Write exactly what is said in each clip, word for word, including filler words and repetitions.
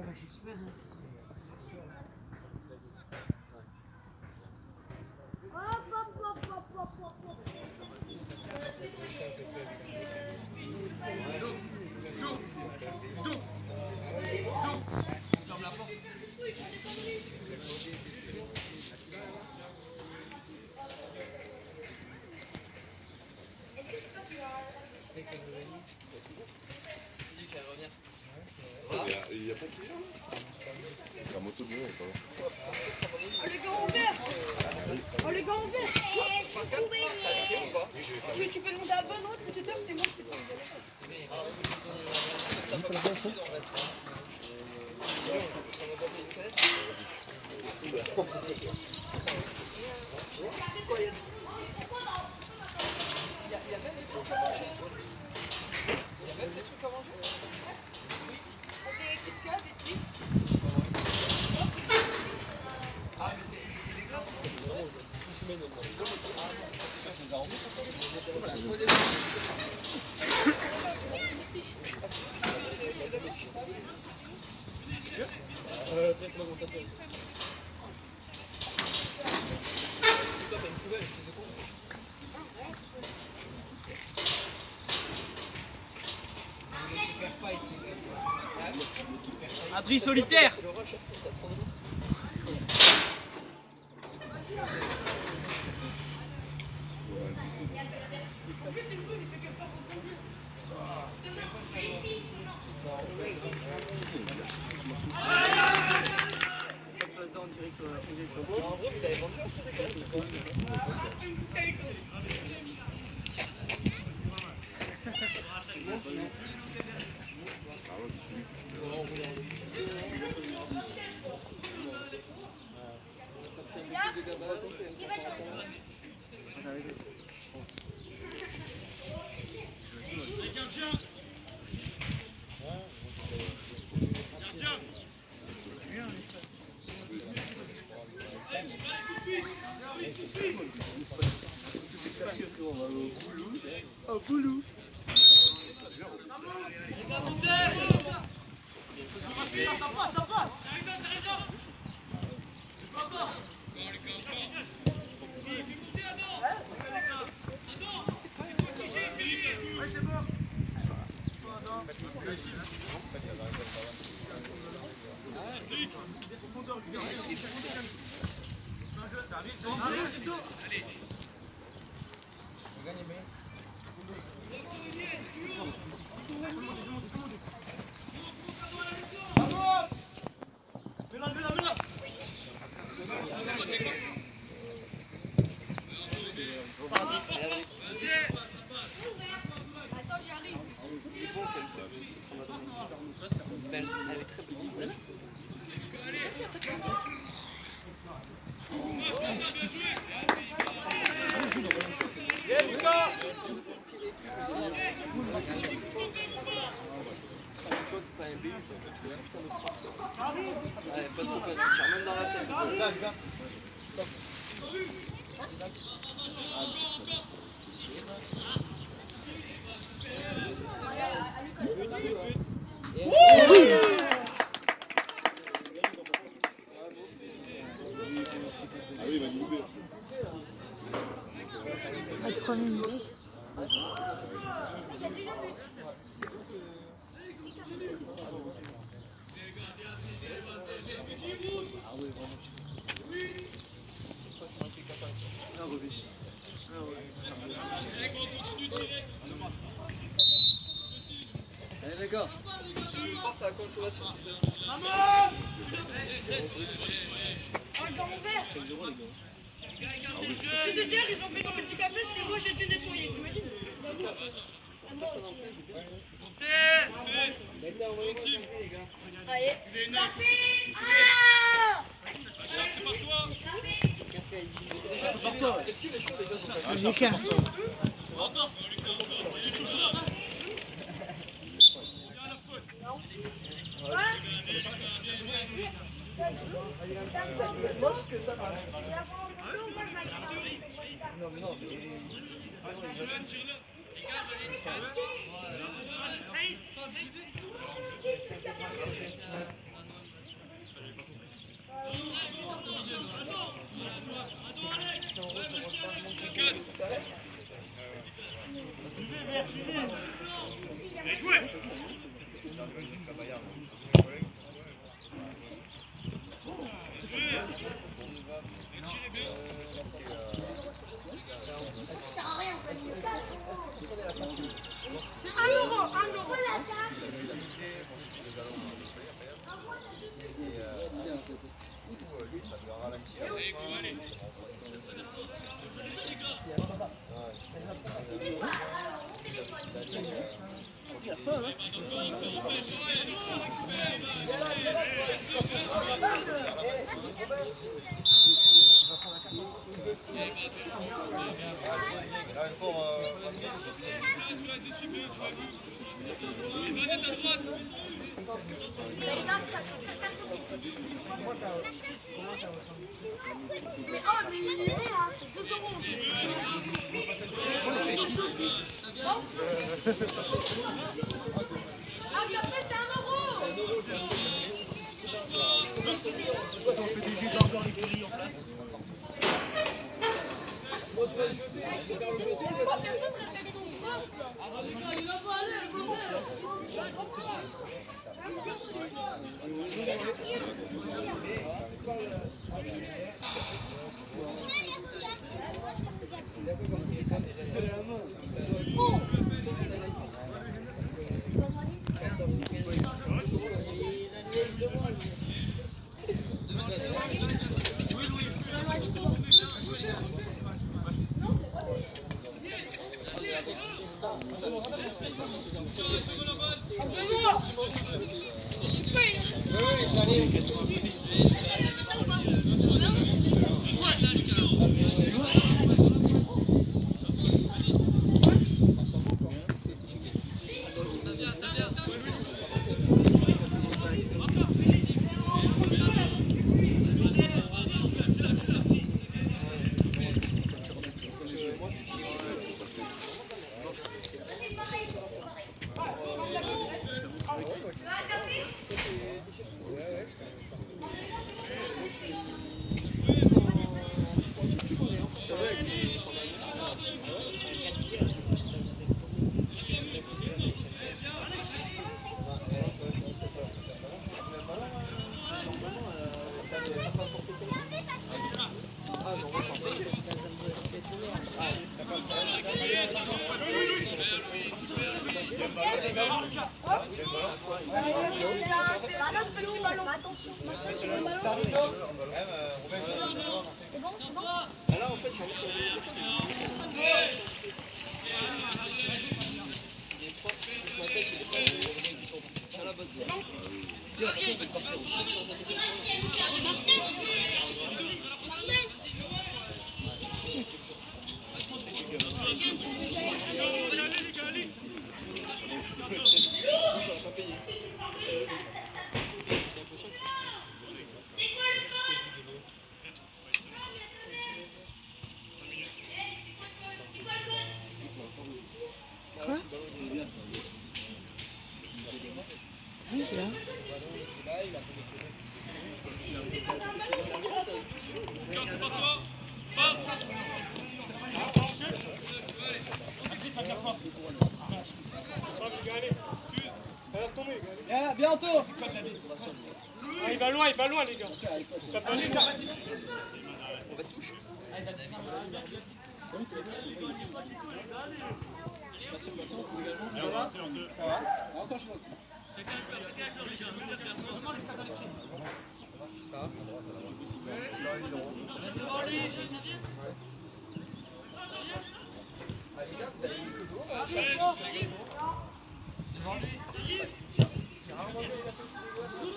Il n'y a pas de client. C'est un moto de quand même. Oh les gars en vert. Oh les gars en vert. Pascal, t'as les clés ou pas? Tu, tu peux demander à bonne autre peut-être c'est moi je fais Il y a même des trucs à manger. Il y a même des trucs à manger. des Kit Kat, des Twix. Ah mais c'est des glaces. Euh, très comment ça fait. C'est toi, t'as une poubelle, je te dis quoi? Adri solitaire. En vrai, vous avez vendu un peu des gars? Oh, boulou. Elle est très bonne. Vas-y, attaque-la. Viens, Lucas. C'est pas un B U, ouais, pas de problème, tu tires même dans la tête. Là, là. Ah oui, il va nous couper. À trois minutes. Ah oui, vraiment. Un revue. Un revue. Allez les gars. Force à la consolation, s'il te plaît. Maman. Oh les gars en vert. Ah oui, C'était hier, ils ont fait dans le petit café, c'est moi j'ai dû nettoyer, t'imagines? Allez, café. Ah! C'est par toi. Est-ce qu'il est chaud déjà? Ah, Lucas. Non, mais non, mais... Yeah, bientôt. Ah, il va loin, il va loin les gars. Ça peut aller. On va se toucher. Merci, merci, c'est également. Ça va? Ça va? Encore je vois. Ça va? Allez, gars, vous avez eu que l'eau là? Devant lui. J'ai rarement vu les gâteaux sur les doigts.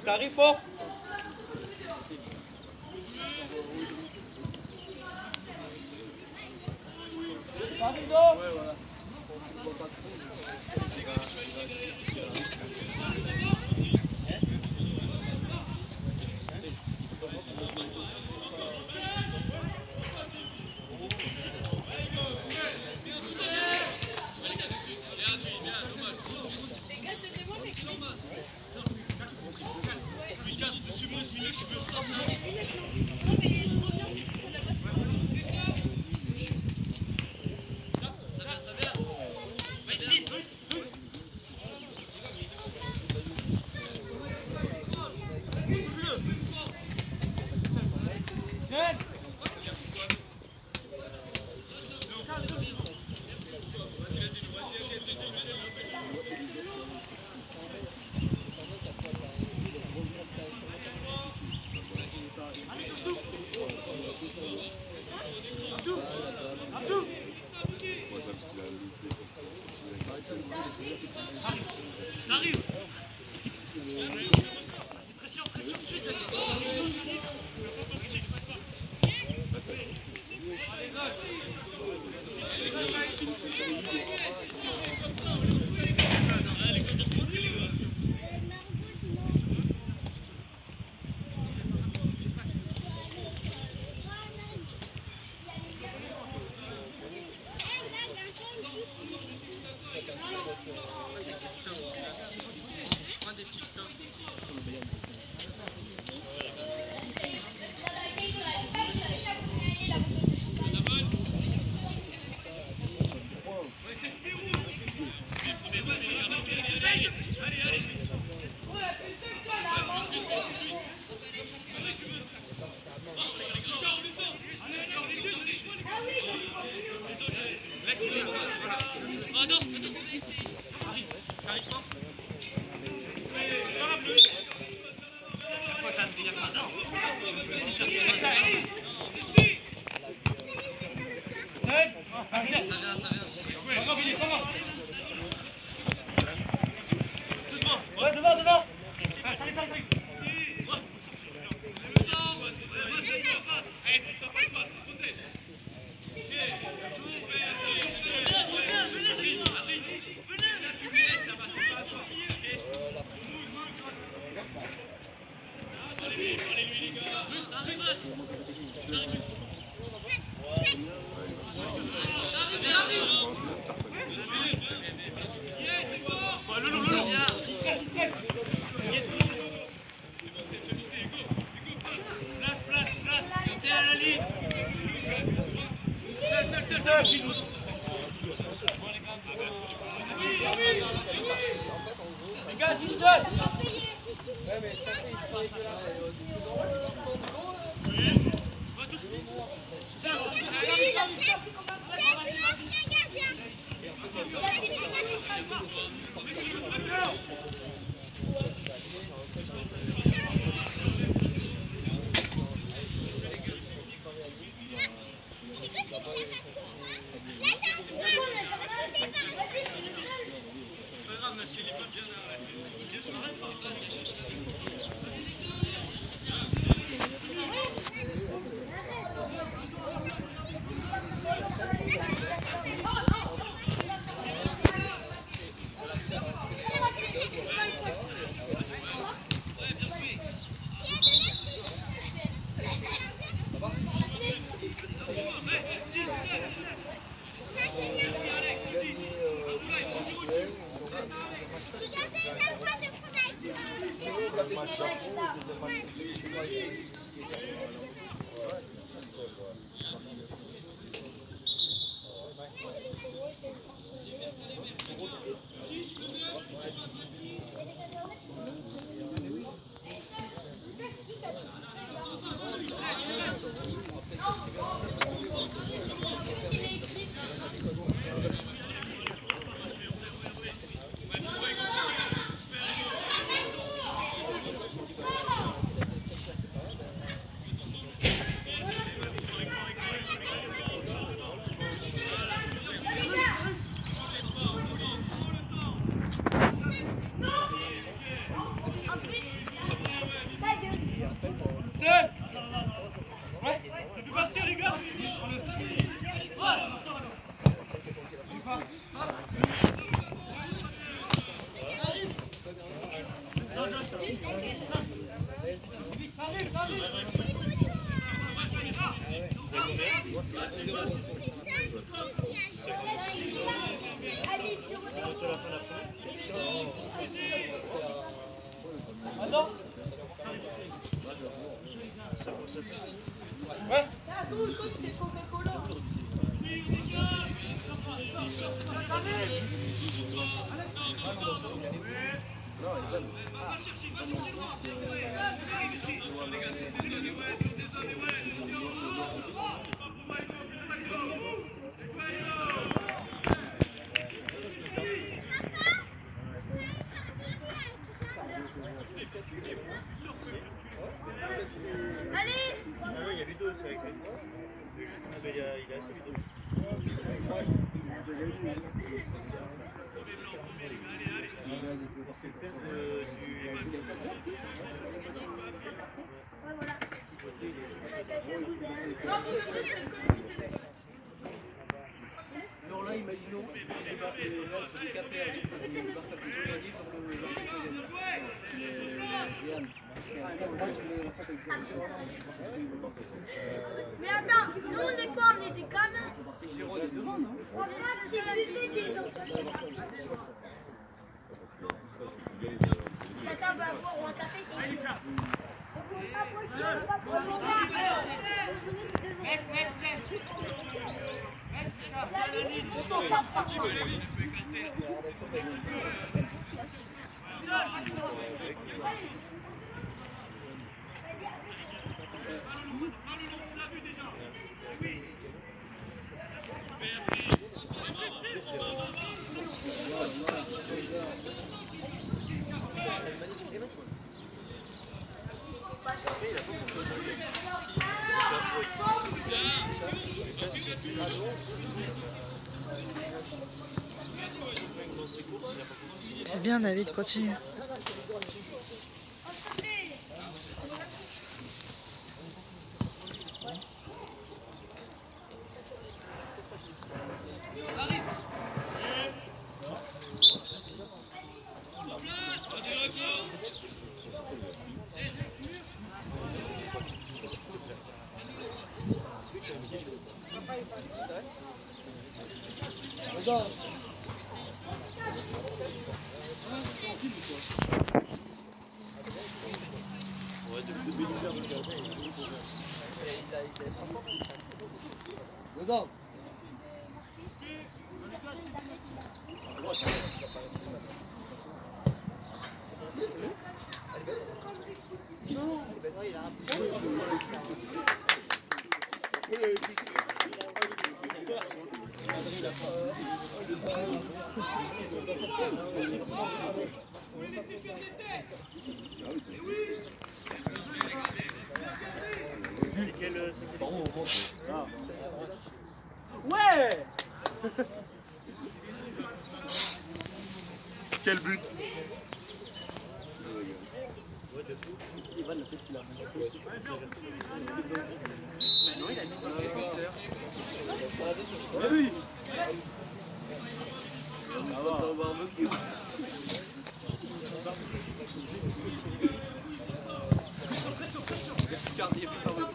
T'arrives fort. Rapido. Ouais, voilà. On voit pas trop. Capitaine. Ouais, ça peut partir les gars. Attends. Ouais. Attends, le coach c'est Coca-Cola. Allez. Ah oui, il y a Ludo aussi avec lui. Ah ben il, y a, il est assez Ludo. C'est le père de, du... Ouais, voilà. Alors là, imaginons, le Barça se décapait avec le Barça qui joue comme le Barça qui gagne. Mais attends, nous on est quoi? On est des cannes? Giro, il y a devant, non? On va c'est des enfants. Attends, on va boire un café, c'est ici. La limite, on s'en tape par contre. C'est bien David, continue. Regarde. Regarde. Ouais. Quel but? Non, il a mis sur le défenseur. Ah oui. Ça va, on va en moquer. Cardier, putain, ouais.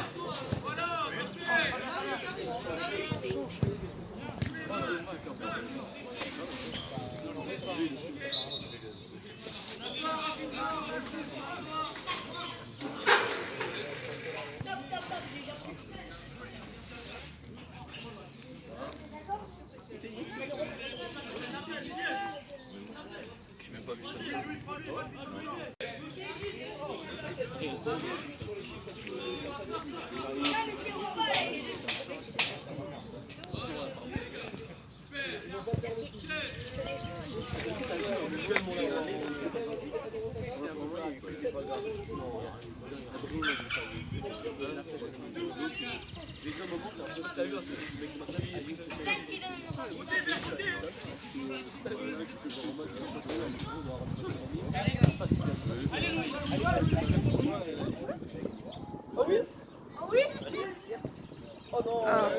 Top, top, top, j'ai reçu. J'ai même pas vu ça. Ah, mais c'est Europa là, les deux. Allez, Louis. Ah.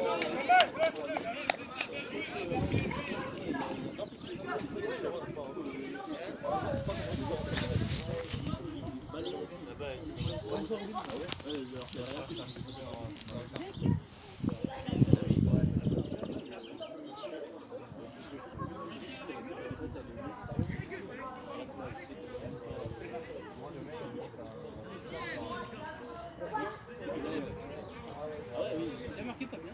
Bien marqué Fabien.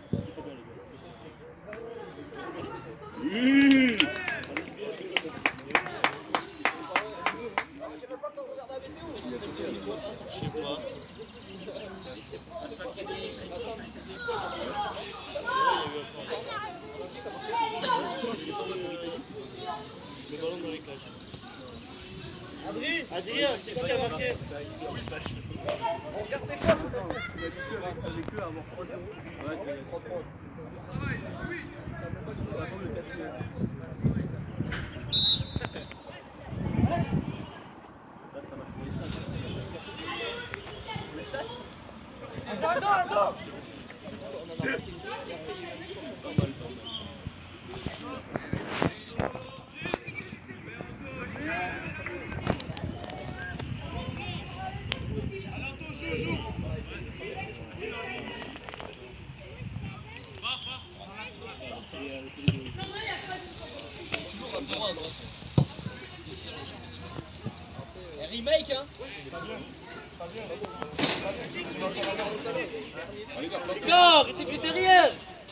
Oui. Je sais pas. Le ballon dans les cages. Adrien, Adrien, c'est toi qui as marqué. Avec eux à avoir trois zéro. Ouais, c'est trois trois. Attends, attends, attends. Remake hein. Non, arrêtez de jeter derrière.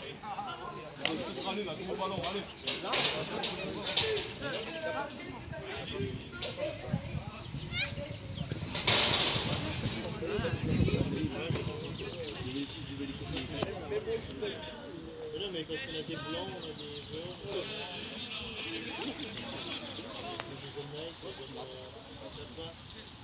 Non, mais parce qu'on a des blancs, on a des jaunes, on a des jaunes, on sait pas.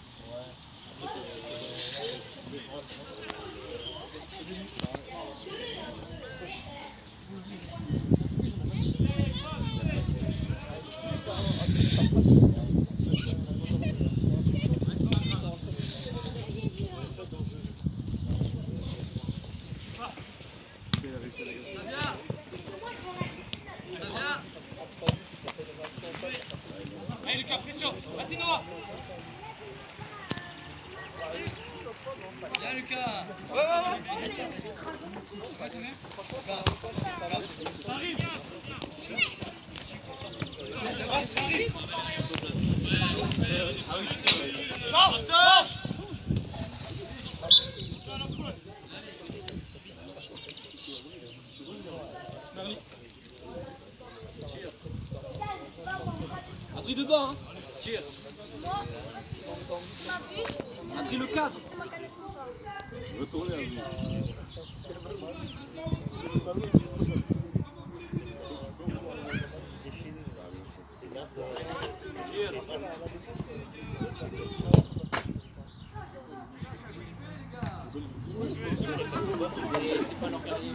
Allez Lucas, pression. Vas-y Noah. Viens Lucas. Ouais, ouais, ouais. Ouais, c'est bien. Paris. Change, change. Adri dedans, hein. Tire. Adri le quatre. Retournez à lui. C'est pas leur carrière.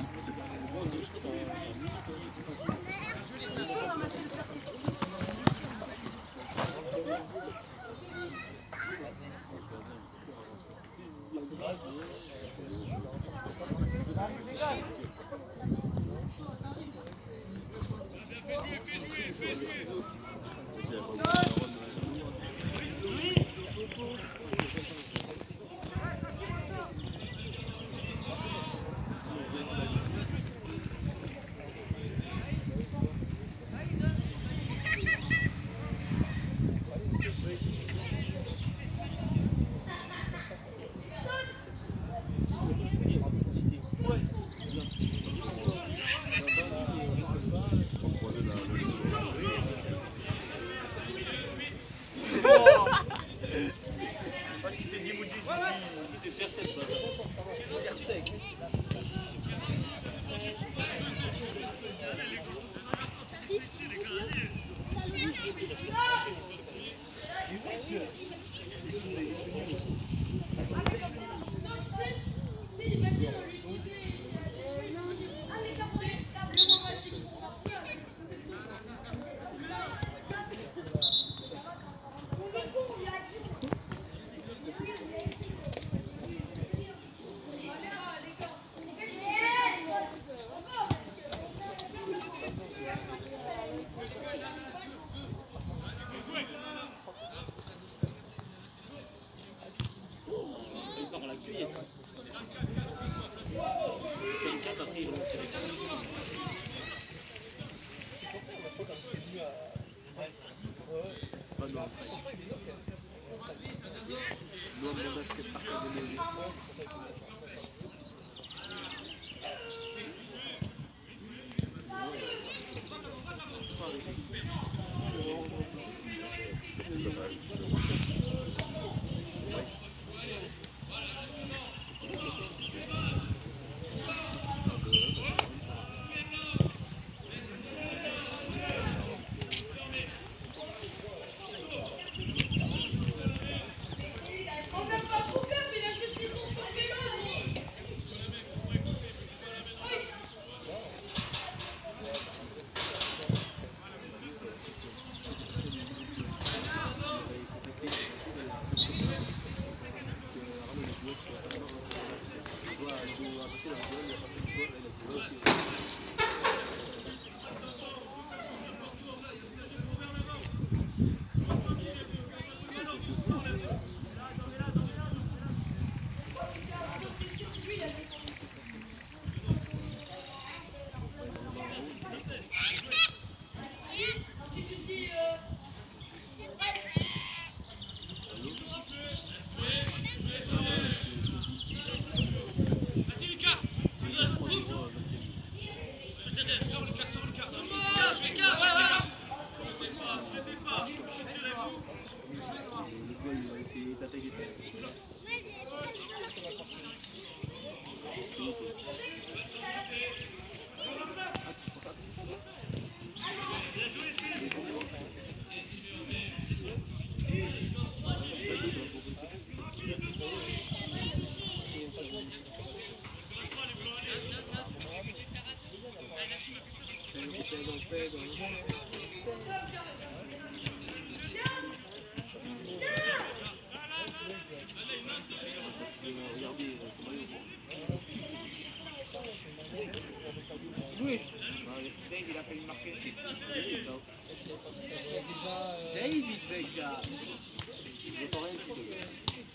quatre, après ils vont tirer. Pas non, après. Nous, on a fait par contre de léger. Oui. Dave, il a fait une marquée. David Vega. Je t'en rien du tout.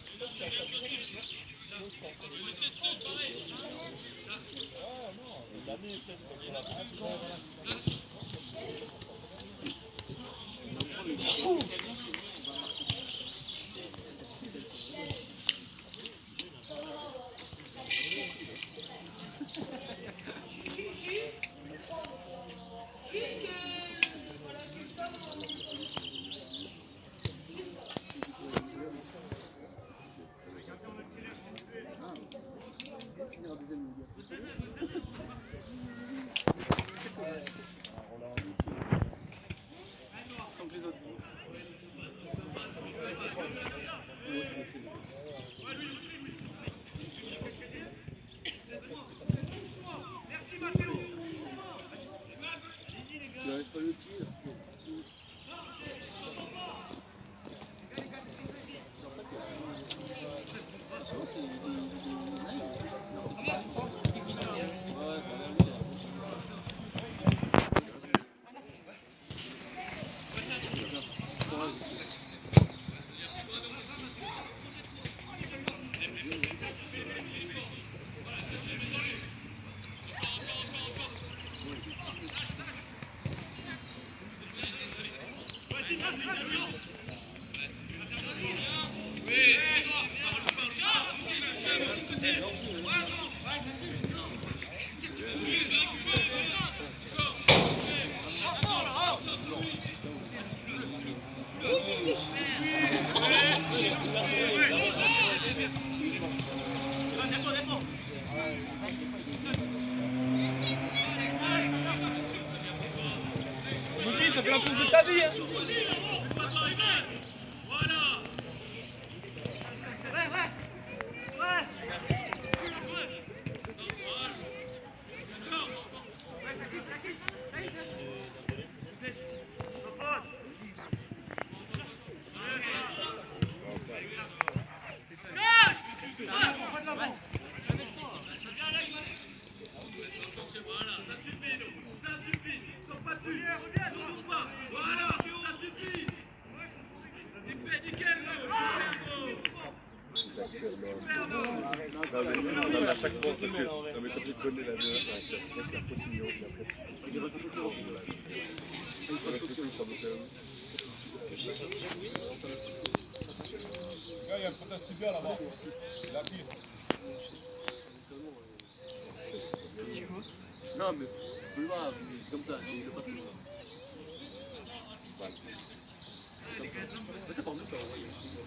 Ça fait la course de ta vie, hein. Non, mais, non, mais à chaque fois, parce que non, mais quand tu connais la meilleure, ça reste la continuation, et après, Il est raconté sur le il faut rester tout le temps. Il y a un protest tibia là-bas. La pire. Non, mais plus grave, c'est comme ça, c'est pas tout. Peut-être pour nous, ça va envoyer.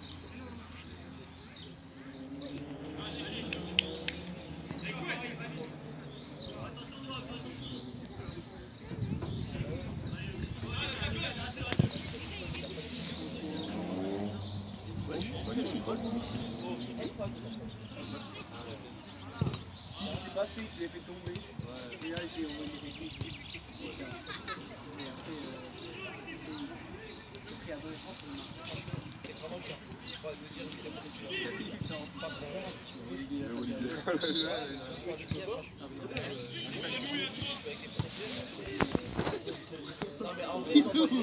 S'il était passé, tu l'avais fait tomber. Et là, j'ai envoyé des billes. Et après, j'ai pris à deux francs, ça marche. C'est vraiment le cas. Pas de dire qu'il a pas de tueur. Non, pas de problème. C'est tout.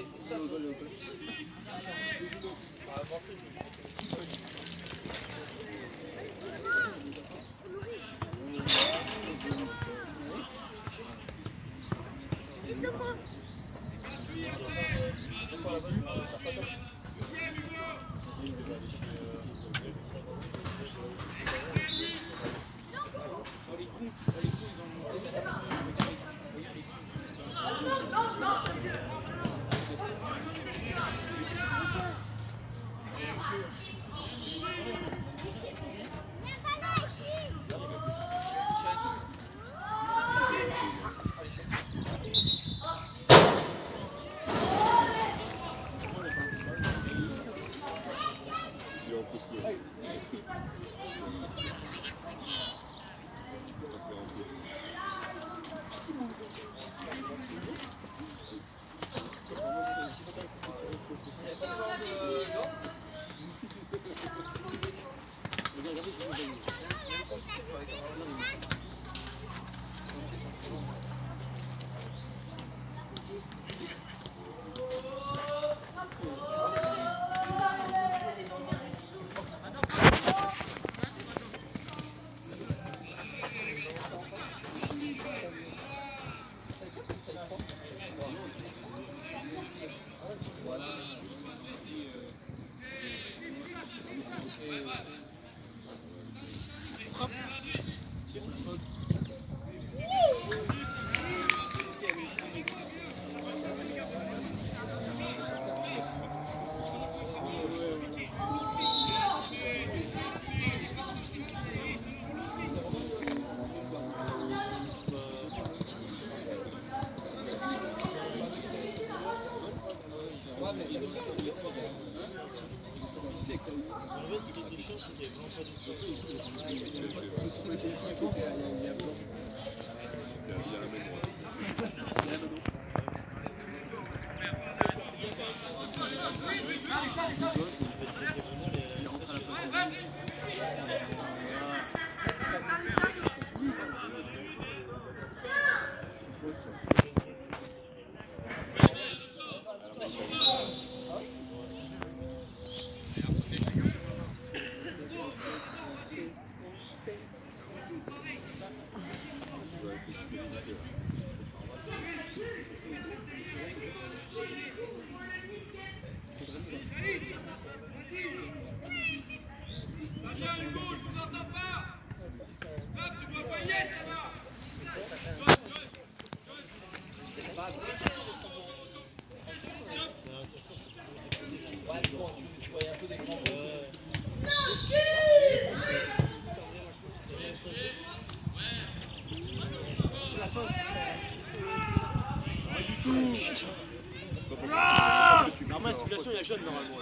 Normalement, la simulation, il y a jaune normalement.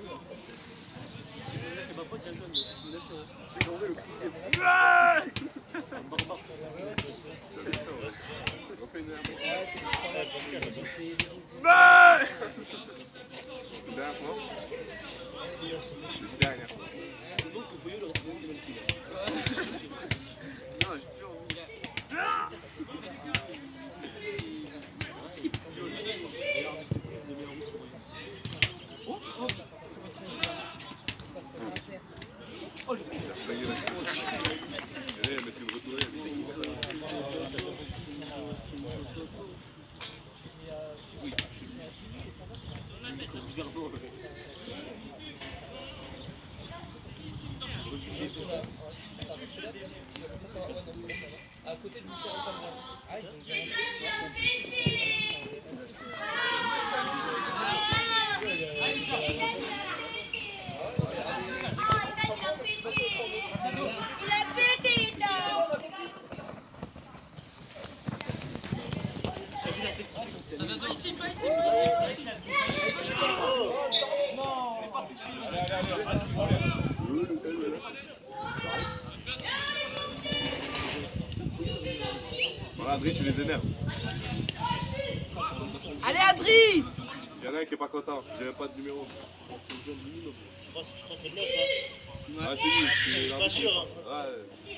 Si vous mettez ma pote, il y a jaune, la simulation. C'est qu'en vrai, le coup, c'est un barbare. On fait une heure. Une dernière fois. Une dernière fois. Donc, le bouillon, le reste de même si. Non, j'ai toujours envie. Oh, le À côté du terrain. Ah, ils ont bien. Il a pété, Ça va de ici, pas ici. Non, on est pas touché. Allez, allez, allez, allez. Voilà, Adri, tu les énerves. Allez, Adri! Il y en a un qui est pas content, j'ai même pas de numéro. Je crois, je crois que c'est le nôtre, hein. Ah, c'est lui. Je suis pas sûr, hein. Ouais.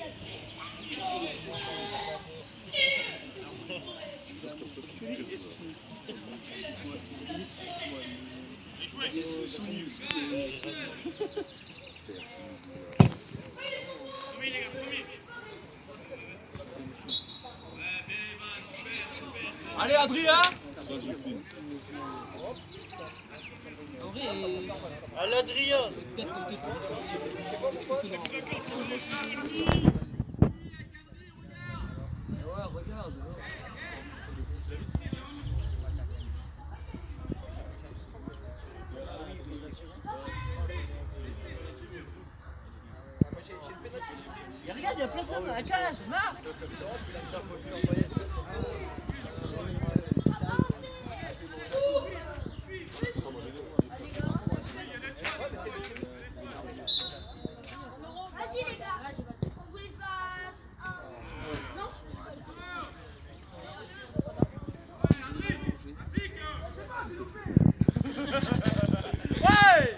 Allez, Adrien! Ça, je filme. Allez, Adrien! Ouais, regarde. Et regarde, il y a personne dans la cage, Marc! Vas-y les gars, on vous les fasse un. Non? Ouais!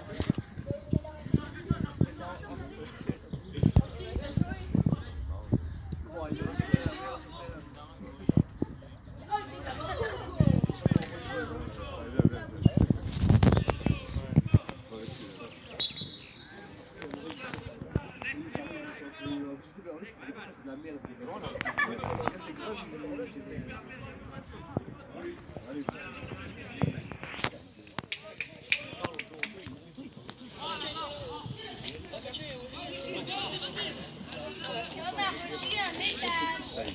On a reçu un message.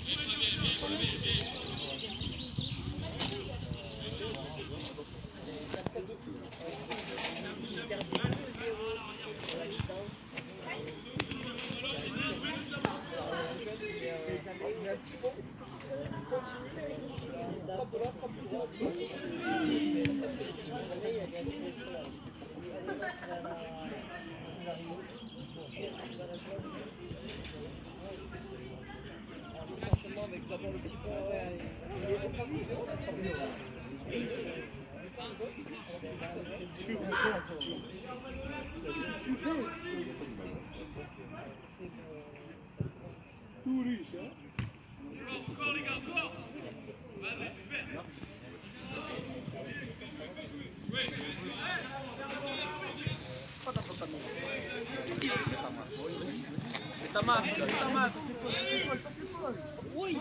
Ta masque, ta masque. Oui.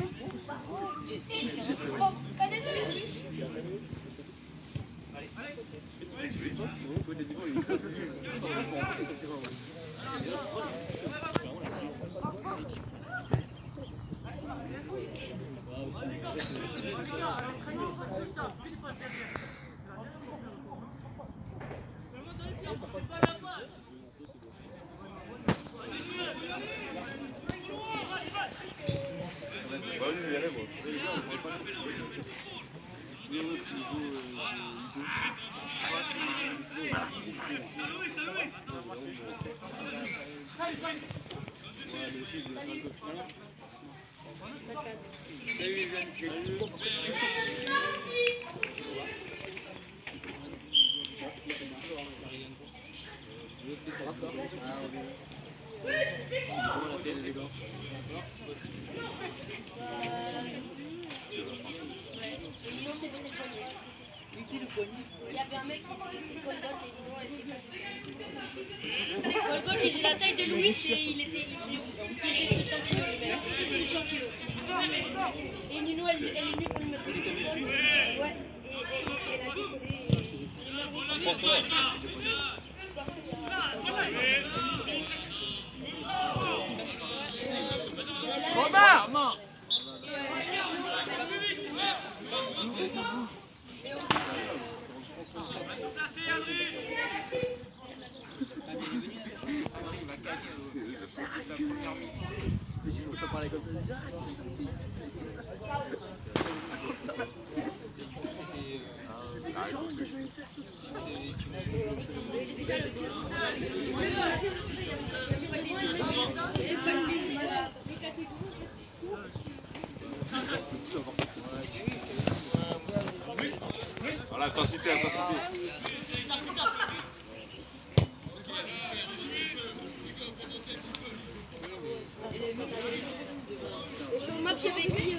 Oh, canet de Bah oui, je vais y aller, moi. Nino s'est pété le poignet. Il y avait un mec qui s'est pété le colgote et Nino elle s'est cassée. Le colgote il faisait la taille de Louis et il était il faisait il faisait plus de cent kilos les mecs. Plus de cent kilos. Et Nino elle, elle est venue pour lui mettre le colgote. Ouais. Et, et, et elle a décollé. Maman. Ça parlait comme ça déjà. Voilà, intensité, intensité. Et sur le match avec lui,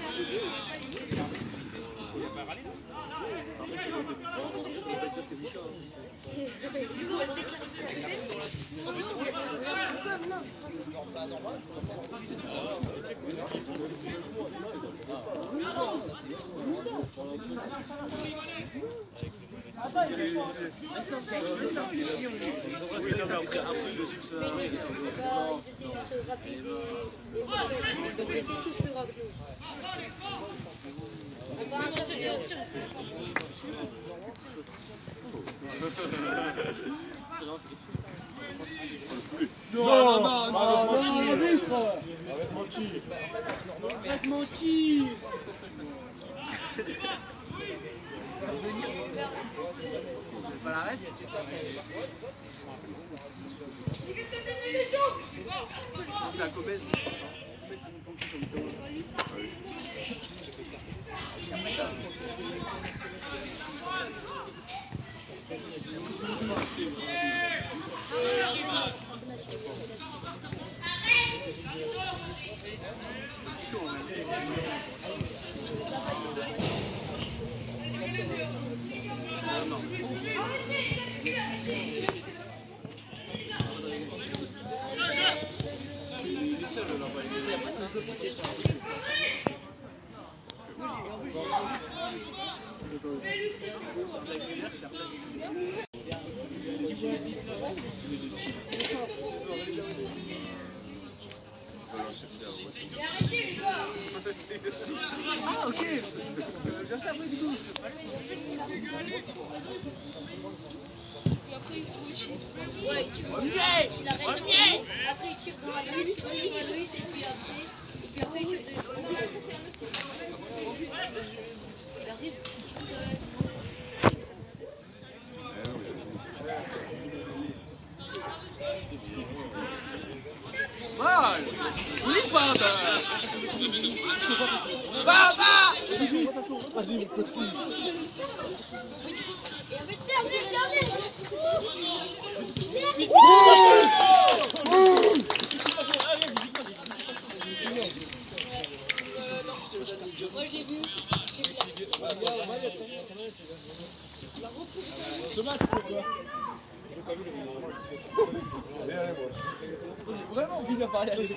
ils étaient juste rapides et ils étaient tous plus rapides. Non, non, non, non, non, arbitre. Arrête mentir. Arrête mentir. Pas la ref. C'est à Cobez. Ah ok. Je cherche après du coup. Ouais, il tire dans la il arrête de tirer. Après il tire dans la Luis, il tire dans la Luis et puis après, et puis après il tire de non, après c'est un autre. Il arrive. Mal. Oui, pardon. Baba. Vas-y, mon petit. Et avec terminé, terminé. Moi je l'ai vu. J'ai vu la Thomas, c'est pourquoi? J'ai vraiment envie de parler à l'équipe.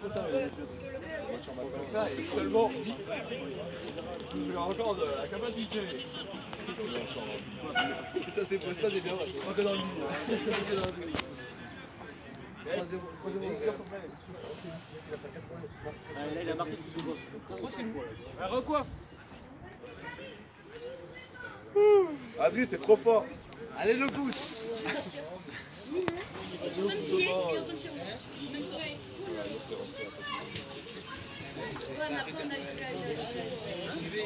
Seulement, j'ai encore de la capacité. Ça c'est ça c'est bien. Pas que dans le lit. Là il a marqué tout ce boss. Re quoi? Adrien, t'es trop fort. Allez le pouce. Ouais, mais après on a vu la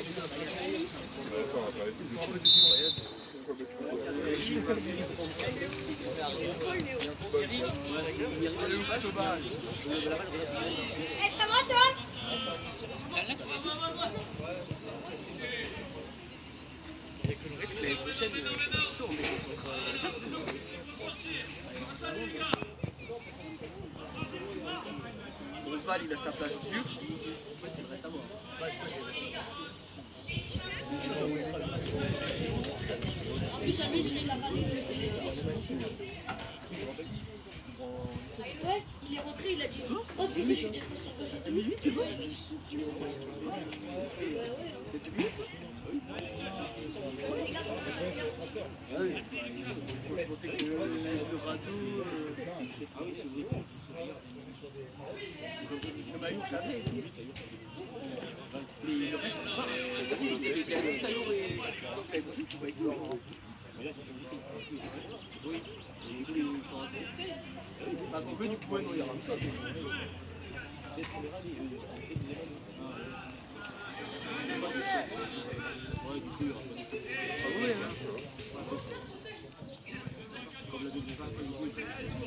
Eh, ça va toi? Avec le risque l'année prochaine, je suis sûr, mais Val, il a sa place sûre. Ouais, c'est le reste à moi. Ouais, je crois que En plus, à lui, il a parlé de Ouais, il est rentré, il a dit oh purée, je suis défoncé quand j'ai tout. Tu vois, il est soufflé. Ouais, ouais. Je pensais que le radeau. Ah oui, c'est vrai. Le maillot, ça fait. Mais le reste, c'est les taillots et. Oui, bah, en fait, tu pouvais nous dire ça. Ouais, du coup, il y aura pas de. C'est pas mauvais, hein. Comme la deuxième fois, du coup,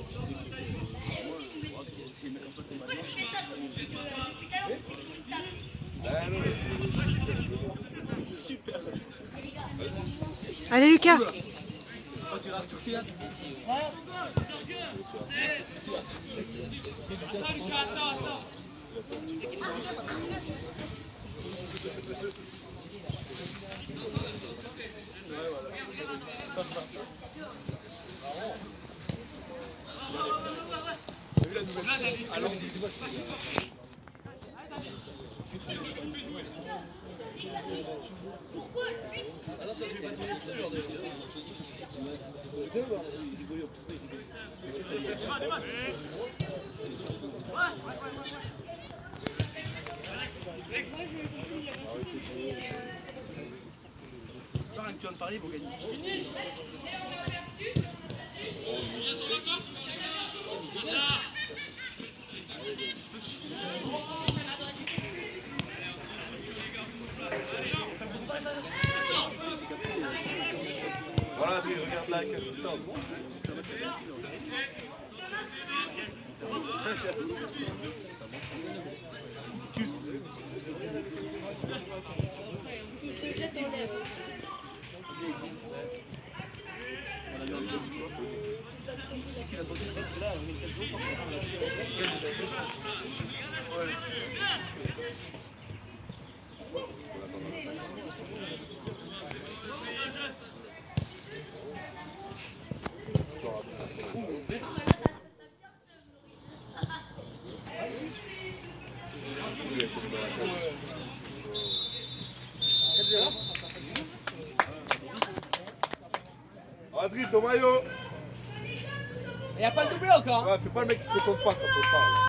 c'est le mec en face, c'est Pourquoi tu fais ça depuis tout à l'heure? Ah non, super. Allez Lucas. Oh, tu iras tout le théâtre. Pourquoi lui? Alors ça, je vais pas te laisser leur de. Tu viens de parler pour gagner. voilà, Adrien, regarde là avec assistance. Il se jette en l'air. Adrien, ton maillot. Il n'y a pas le doublé encore. Ouais, c'est pas le mec qui se retourne pas quand on parle.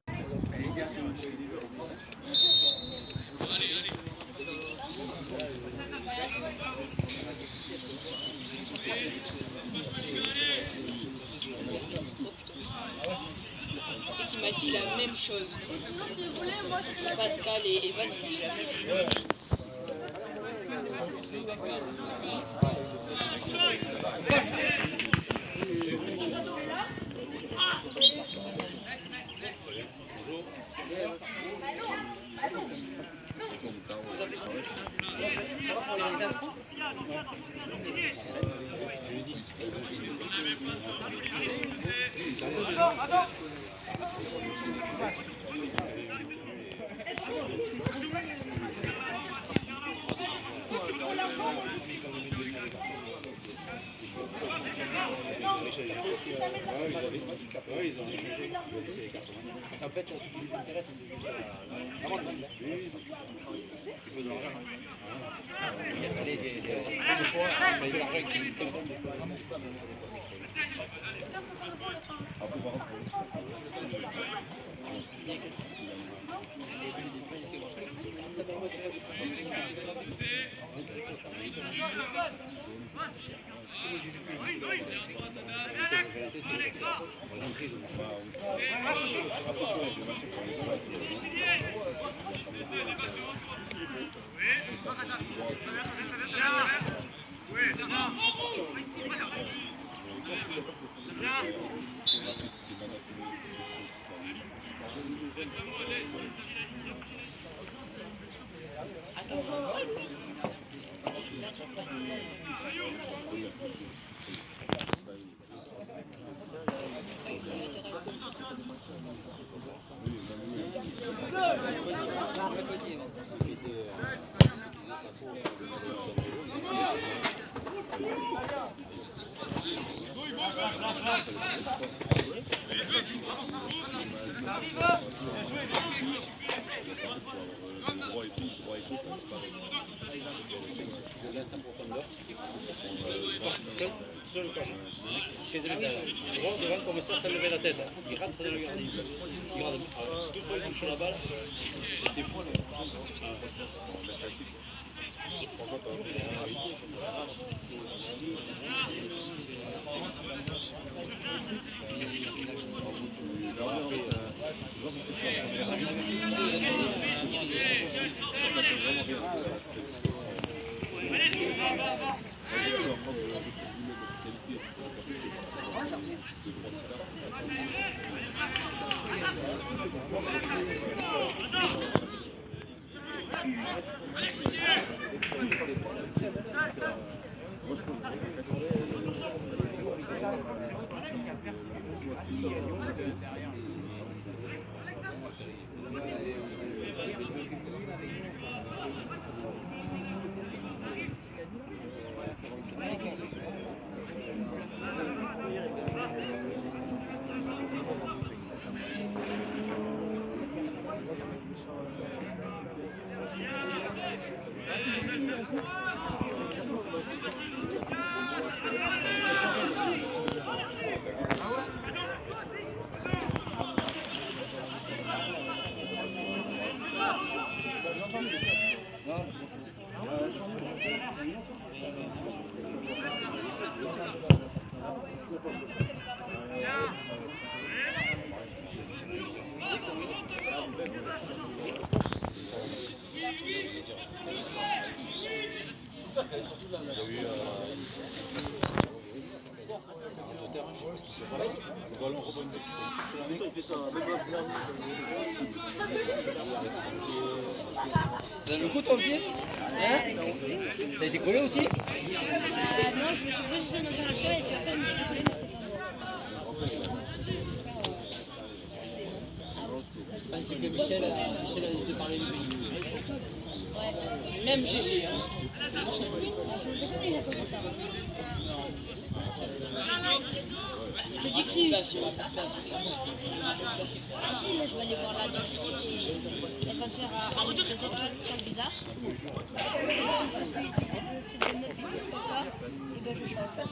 Tu sais qu'il m'a dit la même chose. Pascal et Evan m'ont dit la même chose. En fait, ce qui nous intéresse, c'est vraiment de l'argent. Il y a des, des, des, des fois, ça y est, l'argent qui est comme ça. Go, go, go, go, go. Je laisse en profondeur. Seul, seul le corps. quinze mètres derrière. Droit devant comme ça, sans lever la tête. Il rentre dans le gardien. Il rentre. Alors, deux fois il touche la balle. C'était fou. Pourquoi pas? T'as le coup toi aussi? Ouais, T'as été collé aussi? euh, non, je me suis rejeté dans un show et puis après je me suis collé, mais c'était pas bon. Ah, c'est que Michel a, Michel a décidé de parler du pays. Ouais. Même G G. Hein. Il a commencé ça. Je te dis que si. Place, il n'y aura pas de place. Il y aura pas de place. Si, là, je vais aller voir la directrice. Elle va me faire un truc très bizarre. C'est des notes qui sont comme ça. Et ben je change.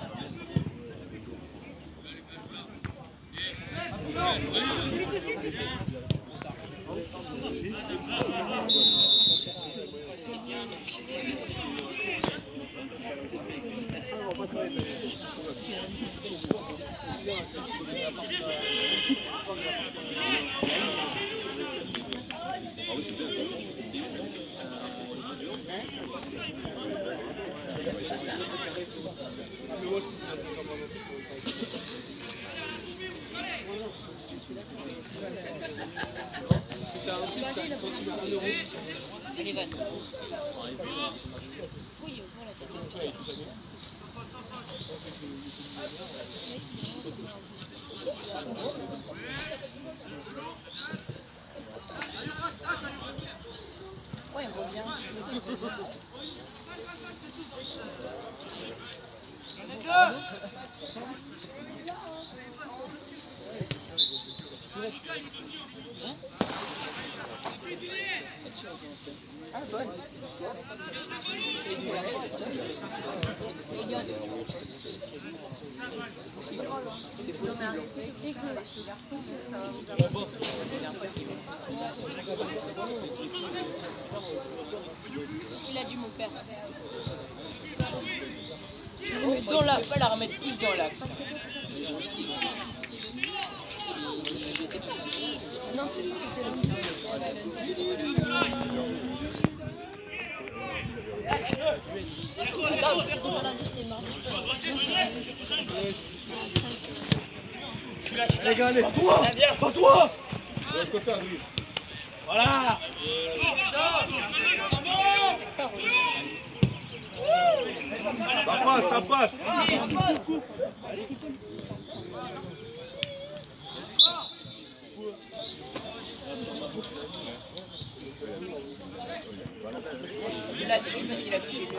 Allez, Van. Oui, on voit la tête. Ouais, il revient. Ah, bonne. C'est possible. Tu sais que ça, ce garçon, ça va vous avoir. Ce qu'il a dit, mon père. Mais dans l'axe, pas la remettre plus dans l'axe. Non, c'était le Les gars, allez, pas toi! Pas toi! Voilà! Ça passe, ça passe. Là, c'est juste parce qu'il a touché.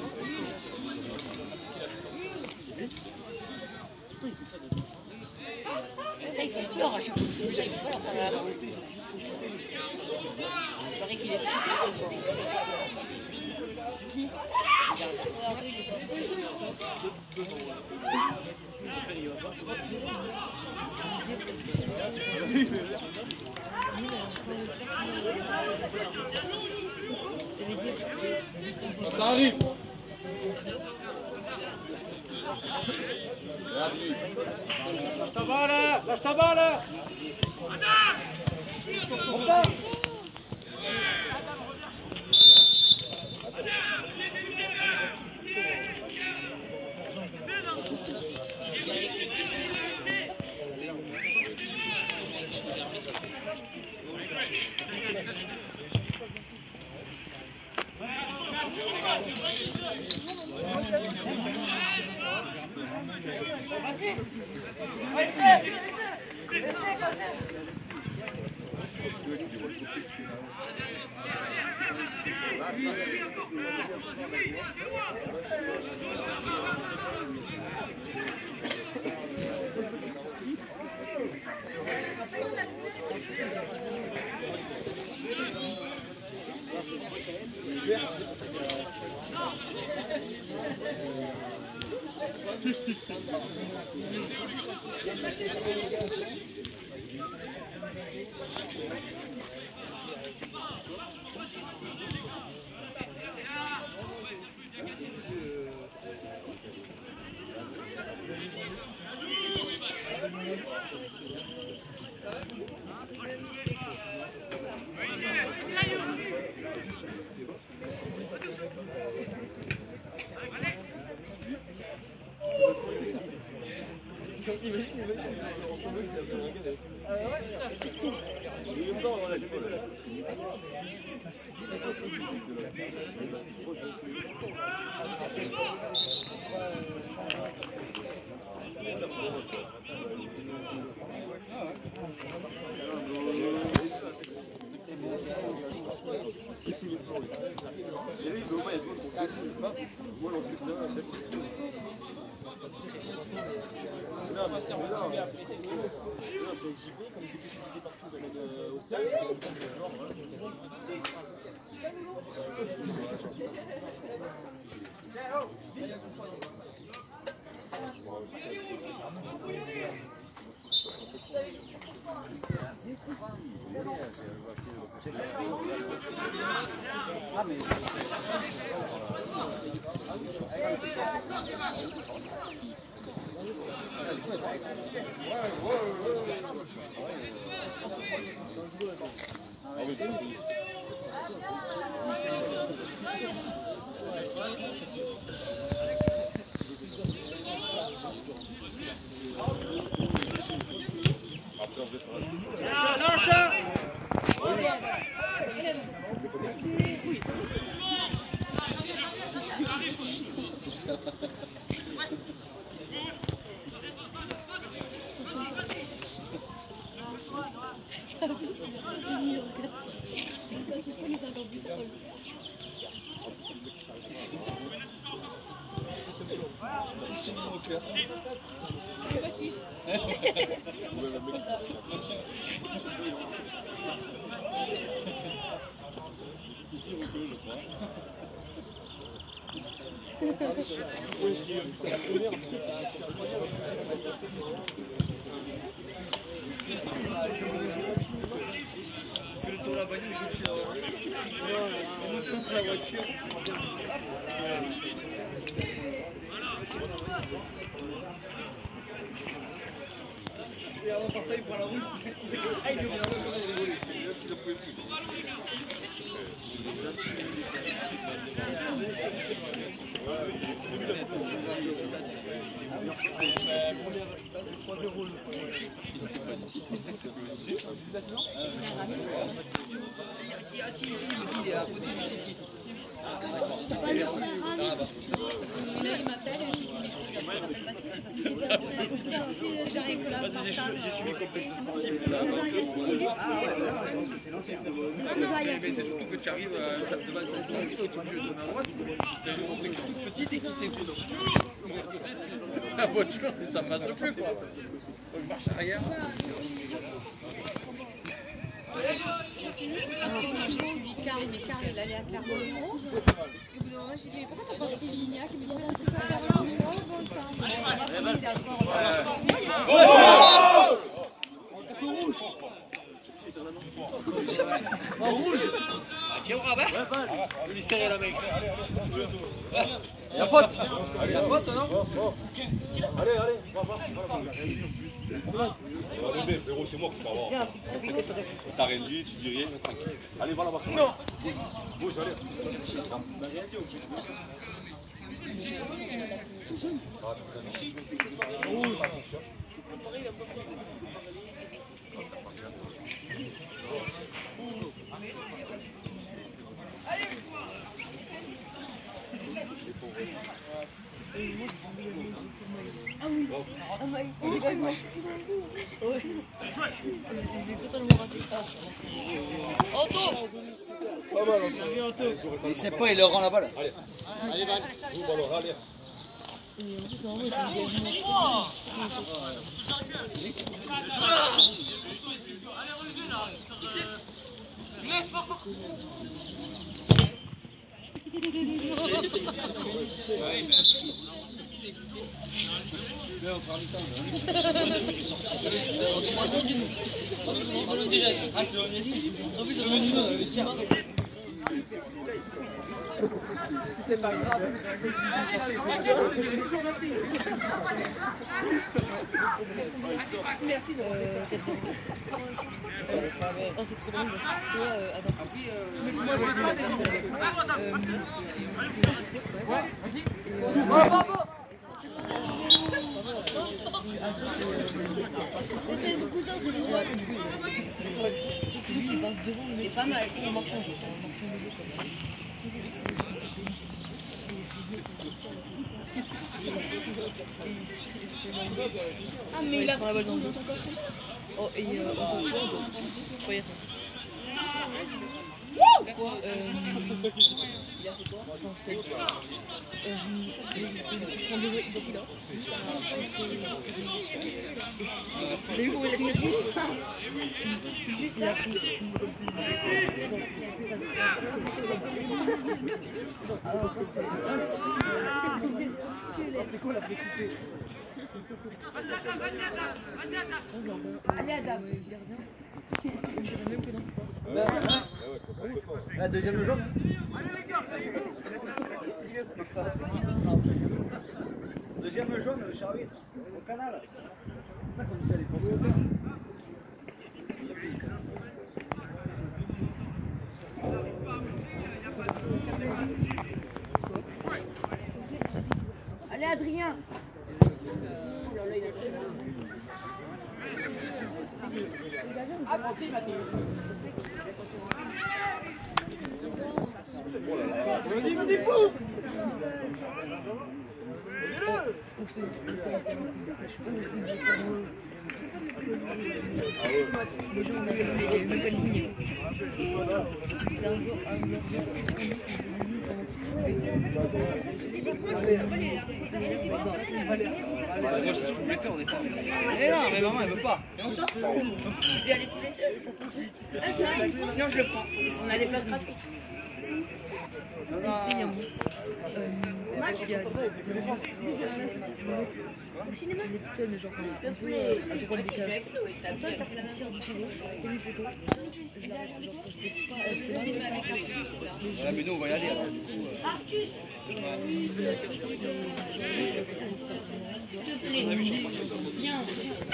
Là, il fait peur à chaque fois qu'il fait ça, il peut pas leur parler à la main. Il paraît qu'il est touché. qui? Ça arrive. Lâche ta balle là. Lâche ta balle là. On part. C'est surtout que tu arrives à une salle de base à trente kilos et tu es obligé de tourner à droite. Tu as une rubrique toute petite et qui s'écoule. La voiture, ça passe plus quoi. Donc marche arrière. J'ai suivi Karl, mais Karl il allait à Clermont. Non, moi j'ai dit, mais pourquoi t'as pas pris Gignac? Il me dit, mais on s'est fait un rouge. En rouge. Tiens au rabat. Je vais lui serrer la main. Il y a faute. Il y a faute, non? Allez, allez, va, va. Allez, frérot, c'est moi qui t'en va. T'as rien dit, tu dis rien, tranquille. Allez, va là-bas. Non. Bouge, allez. Ah oui, ah ouais, il est vraiment chuté dans le coup. Ouais. Il est totalement raté. Anto. Pas mal, Anto. Il sait pas, il le rend la balle. Allez, allez, Van. Joue, ballon, allez. Et en plus, normalement, il fait des gars. C'est pas grave. Merci de quatre zéro. Oh, c'est trop drôle parce que tu vois, euh, Adam. Moi, je vais prendre des Ouais, vas-y. C'est le cousin, c'est le droit. Lui, il passe devant, mais pas mal. On marche en jeu. On marche en jeu comme ça. Ah, mais il a la balle dans le dos. Oh, et euh, on peut il y a ça. Quoi euh, il a fait quoi? Non, c'était euh, il prend des ici là. J'ai vu comment il a tiré. Il a pris. C'est quoi la précipité? Allez Adam. La deuxième jaune. Deuxième jaune, le Charlie, au canal. C'est ça qu'on disait à l'époque. Allez Adrien. Ah, Mathieu, Mathieu. Vas-y, vas-y, boum! Les gens, on avait fait même pas de ligne. C'était un jour, un jour, Moi, c'est ce que je voulais faire, on est pas. Eh non, mais maman, elle veut pas. On sort. Je vais aller tous les deux. Ah, c'est vrai. Sinon, je le prends. On a des places gratuites. Ici, il y a un bout. Match. Il y a au cinéma, il est tout seul, mais genre un peu à droite des cases. Toi, t'as fait la tire du pivot, t'as mis photo. Je la regarde, genre, j'étais pas. J'étais pas avec Artus, là. Ouais, mais nous, on va y aller alors, du coup. Artus. S'il te plaît. Viens.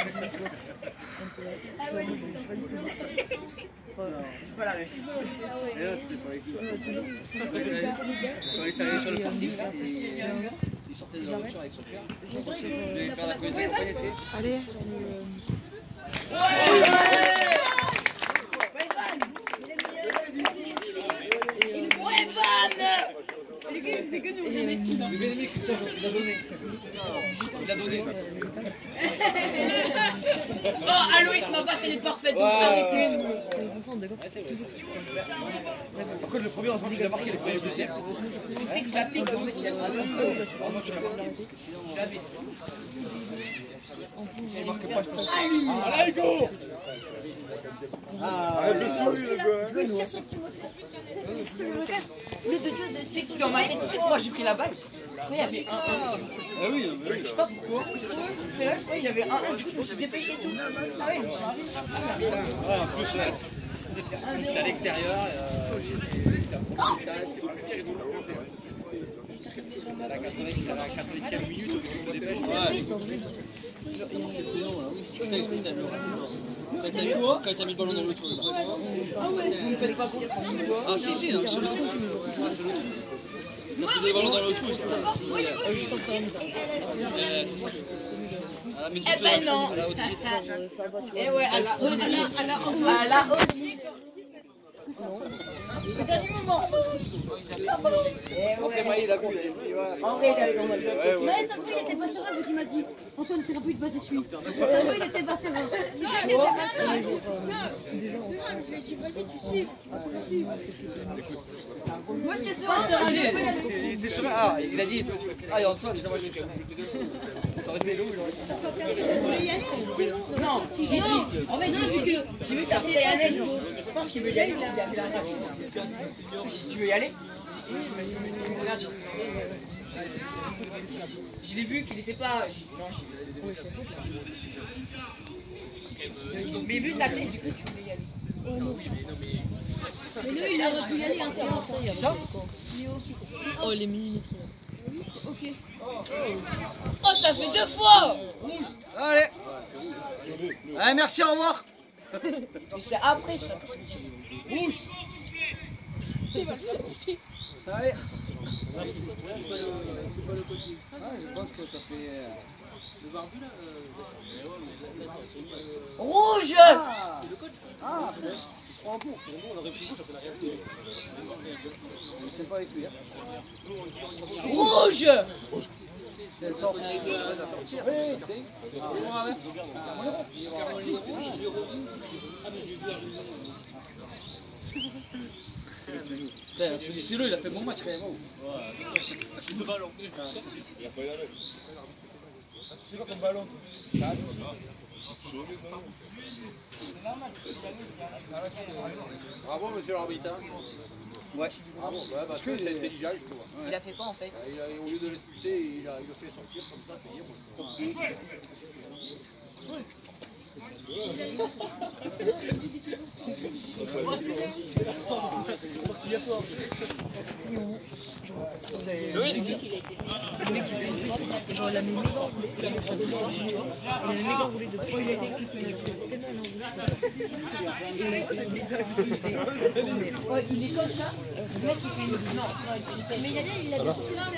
C'est pas la même. Et là, c'était pas avec nous. Quand il est allé sur le parking, là, il sortait de la voiture avec son père. Il devait faire la connaître, tu sais. Allez. C'est que nous, on est qui? Le bien-aimé, Christophe, il a donné. Il a donné. Oh, Aloïs m'a passé les parfaits. Donc, Ouais. D'accord. Par contre, le premier, on il a marqué le premier et le deuxième. c'est que j'applique. En fait, il a J'avais. Il marque pas ça. Allez, go! Arrête de sourire, le gars. Tu veux tirer sur Timothée? tout seul dans le cas. Le de Dieu, Tu sais que dans ma tête, tu sais pourquoi j'ai pris la balle? Il y avait un un. Ah oui, Je sais pas pourquoi. Mais là, je crois qu'il y avait un un, du coup, je me suis dépêché et tout. Ah ouais, je me suis rappelé. ah, en plus, ouais. C'est à l'extérieur. Euh, à la quatre-vingtième minute, on se dépêche. Ouais. Quand t'as mis, quand t'as mis le ballon dans le trou. Ah ouais, vous ne faites pas pour Ah si, si, c'est le trou. Ah, c'est le trou. T'as pris le ballon dans le trou. C'est ça. Eh ben non. Eh ouais, à la haute. À la haute. À la haute. Dernier moment. Ok, Maï, il a vu, il a dit, ouais. En vrai, il a vu. Mais ça se voit, il était pas serein vu qu'il m'a dit Antoine, t'es rapide, vas-y, suis. Ça se voit, il était pas serein. Il était pas serein. Je lui ai dit, vas-y, tu suis. Moi, j'étais serein. Il était serein. Ah, il a dit. Ah, il y a Antoine, il s'en va jouer. Ça aurait été lourd, il aurait. Non, j'ai dit. En fait, j'ai vu que. J'ai vu que ça faisait un aile. Je pense qu'il veut y aller. Il a fait la réaction. Tu veux y aller? Regarde. Je l'ai vu qu'il n'était pas. Non, je mais vu de la tête, j'ai cru que tu voulais y aller. Mais lui, il aurait pu y aller, hein, c'est bon. C'est ça? Oh, les millimètres. Ok. Oh, ça fait deux fois! Allez. Allez, merci, au revoir. Mais c'est après ça. Bouge. Allez. Ah, je pense que ça fait. Rouge! Ah, ah On aurait pris rouge, on n'a rien fait. je sais pas avec lui. Rouge! C'est sort. Elle va sortir. C'est lui, il a fait bon match quand même. C'est deux ballons. Il a pas eu la même. C'est quoi ton ballon? Bravo monsieur l'arbitre. Ouais. Bravo, ouais, parce que c'est intelligent je trouve. Il a fait quoi en fait? Il a, au lieu de l'expulser, il, a, il le fait sortir comme ça, c'est bien. Genre, il a mis méga enroulé. Il a mis méga enroulé de trois minutes. Il a tellement enroulé que ça sort. Et le visage, il est comme ça. Le mec, il fait une. Non, mais Yann, il a dit là,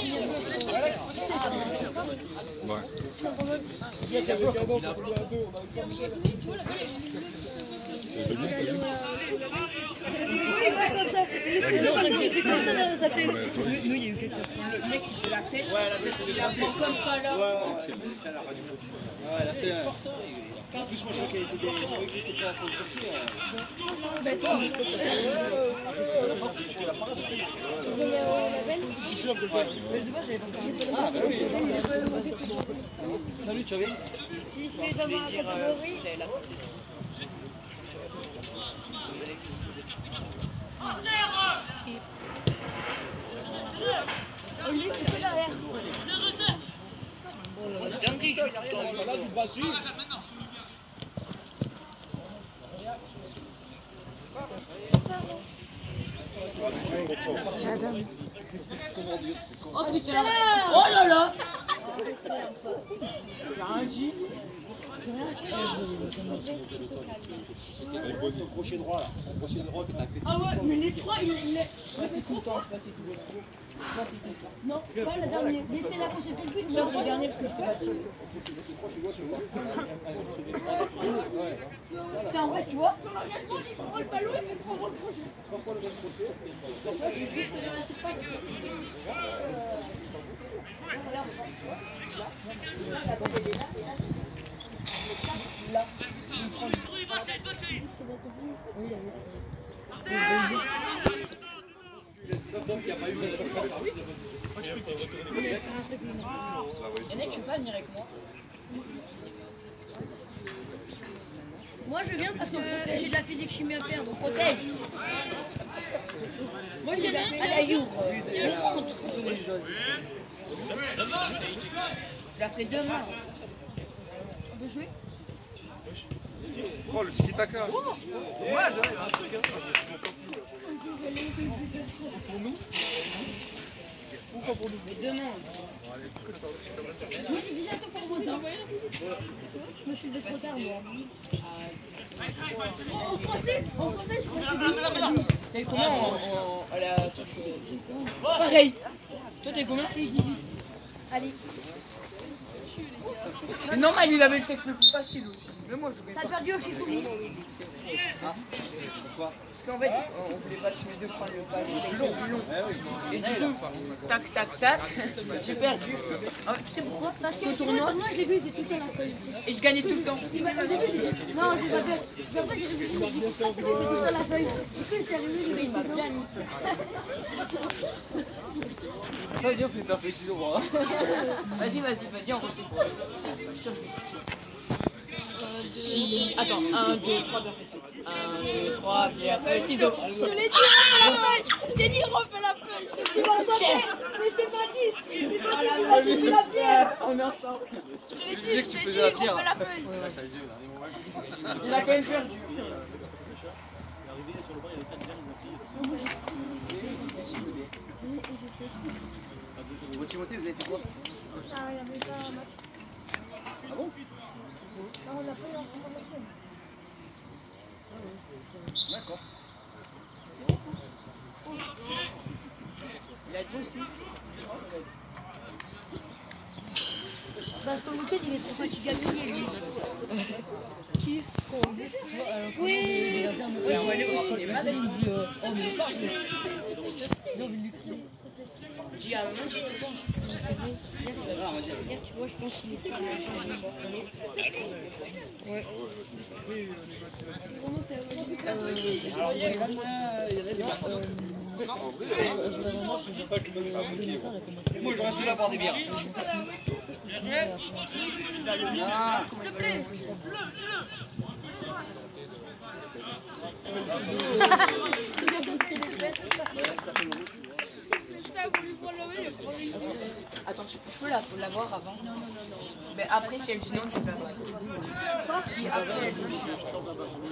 oui, ouais, comme ça. Non, ça c'est ça dans sa tête. Nous, il y a eu quelques Le mec il fait la tête, il la prend comme ça là. Ouais, là c'est. En plus, moi je crois qu'il était pas en contre-pied. C'est toi. Ah, bah oui. Salut, tu vas bien? Si c'est dans ma catégorie. Olivier, tu peux derrière. C'est dingue, je suis tout Là, tu te bats dessus. Oh putain! Oh là là! J'ai rien dit. Ton crochet droit là. Ton crochet droit, c'est ta tête. Ah ouais, mais les trois, il est. Ouais, c'est tout le temps, je sais pas si tout le Non, pas le dernier. Laissez la poser tout le but. Sors le dernier parce que je peux pas tirer. Putain, en vrai, tu vois. Sur l'engagement, il prend le ballon, il fait trop le projet. Pourquoi le même côté? Là. Yannick, tu peux pas venir avec moi? Moi je viens parce que j'ai de la physique chimie à faire, donc protège. À la Your. Je la ferai demain. On peut jouer? Oh, le tiki-taka. Moi, j'avais un truc. Pour nous? Pourquoi pour nous? Mais demain. Je me suis levé trop tard, moi. Oh, en français, en français, je pense que t'as eu combien en, à la touche? Pareil. Toi, t'as eu combien? dix-huit. Allez. Mais normal, il avait le texte le plus facile aussi. Mais moi, je voulais T'as pas. perdu au Shifumi. Ah. Pourquoi? Parce qu'en fait, on voulait pas tous les deux prendre le pas le long, le long. Et du coup, tac, tac, tac, j'ai perdu. Ah, tu sais pourquoi? Parce que le tournoi, je l'ai vu, c'est tout le temps la feuille. Et je gagnais tout le temps. Au début, j'ai dit non, j'ai pas fait. Mais après, j'ai réfléchi, j'ai dit ça, c'est tout le temps la feuille. Du coup, c'est arrivé, je Il m'a bien mis. Ça veut dire que je vais faire plaisir au revoir. Vas-y, vas-y, vas-y, on refait pour lui. Sûr, je vais Si... Attends, un, deux, trois, bien fait. un, deux, trois, bien fait, ciseaux. Je l'ai dit, refais la feuille. Je t'ai dit, refais la feuille. Tu m'entendais. Mais c'est pas dit. C'est pas dit, tu m'as dit, la pierre. On est ensemble. Je l'ai dit, je t'ai dit, refais la feuille. Il a quand même perdu. Bon, Timothée, vous avez fait quoi? Ah, il y avait pas un match. Ah bon? Non, on l'a pas eu en formation. D'accord. Il a dit aussi. Bah, ton week-end, il est trop fatigué à gagner, lui. Qui? Oui. Ouais, on va aller aussi, il est malade. Il me dit, euh, oh, mais il est pas. J'ai envie de lui crier. Dis à maman, dis quoi? Hier, tu vois, je pense qu'il est pas changé. Ouais. Comment t'as Euh, alors, il y a comme ça, il y avait des euh, moi, je reste là pour des bières. Ah, s'il te plaît. Attends, je, je peux la, la voir avant? Non, non, non, non. Mais après, si elle dit non, je la vois. Si après elle dit non,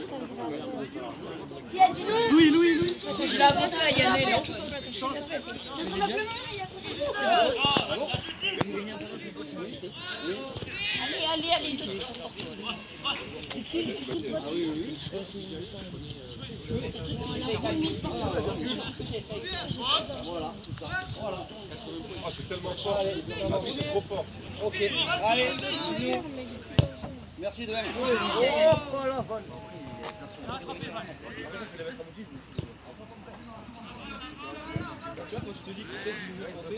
Si elle dit non. Louis, Louis, Louis. Je la vois, ça, Yann, là. Allez, allez, allez. Voilà, c'est ça. Voilà. Ah, c'est tellement fort. C'est trop fort. Ok, allez, bisous. Merci de même. Oh, voilà, bonne. Tu vois, quand je te dis que seize minutes trompées.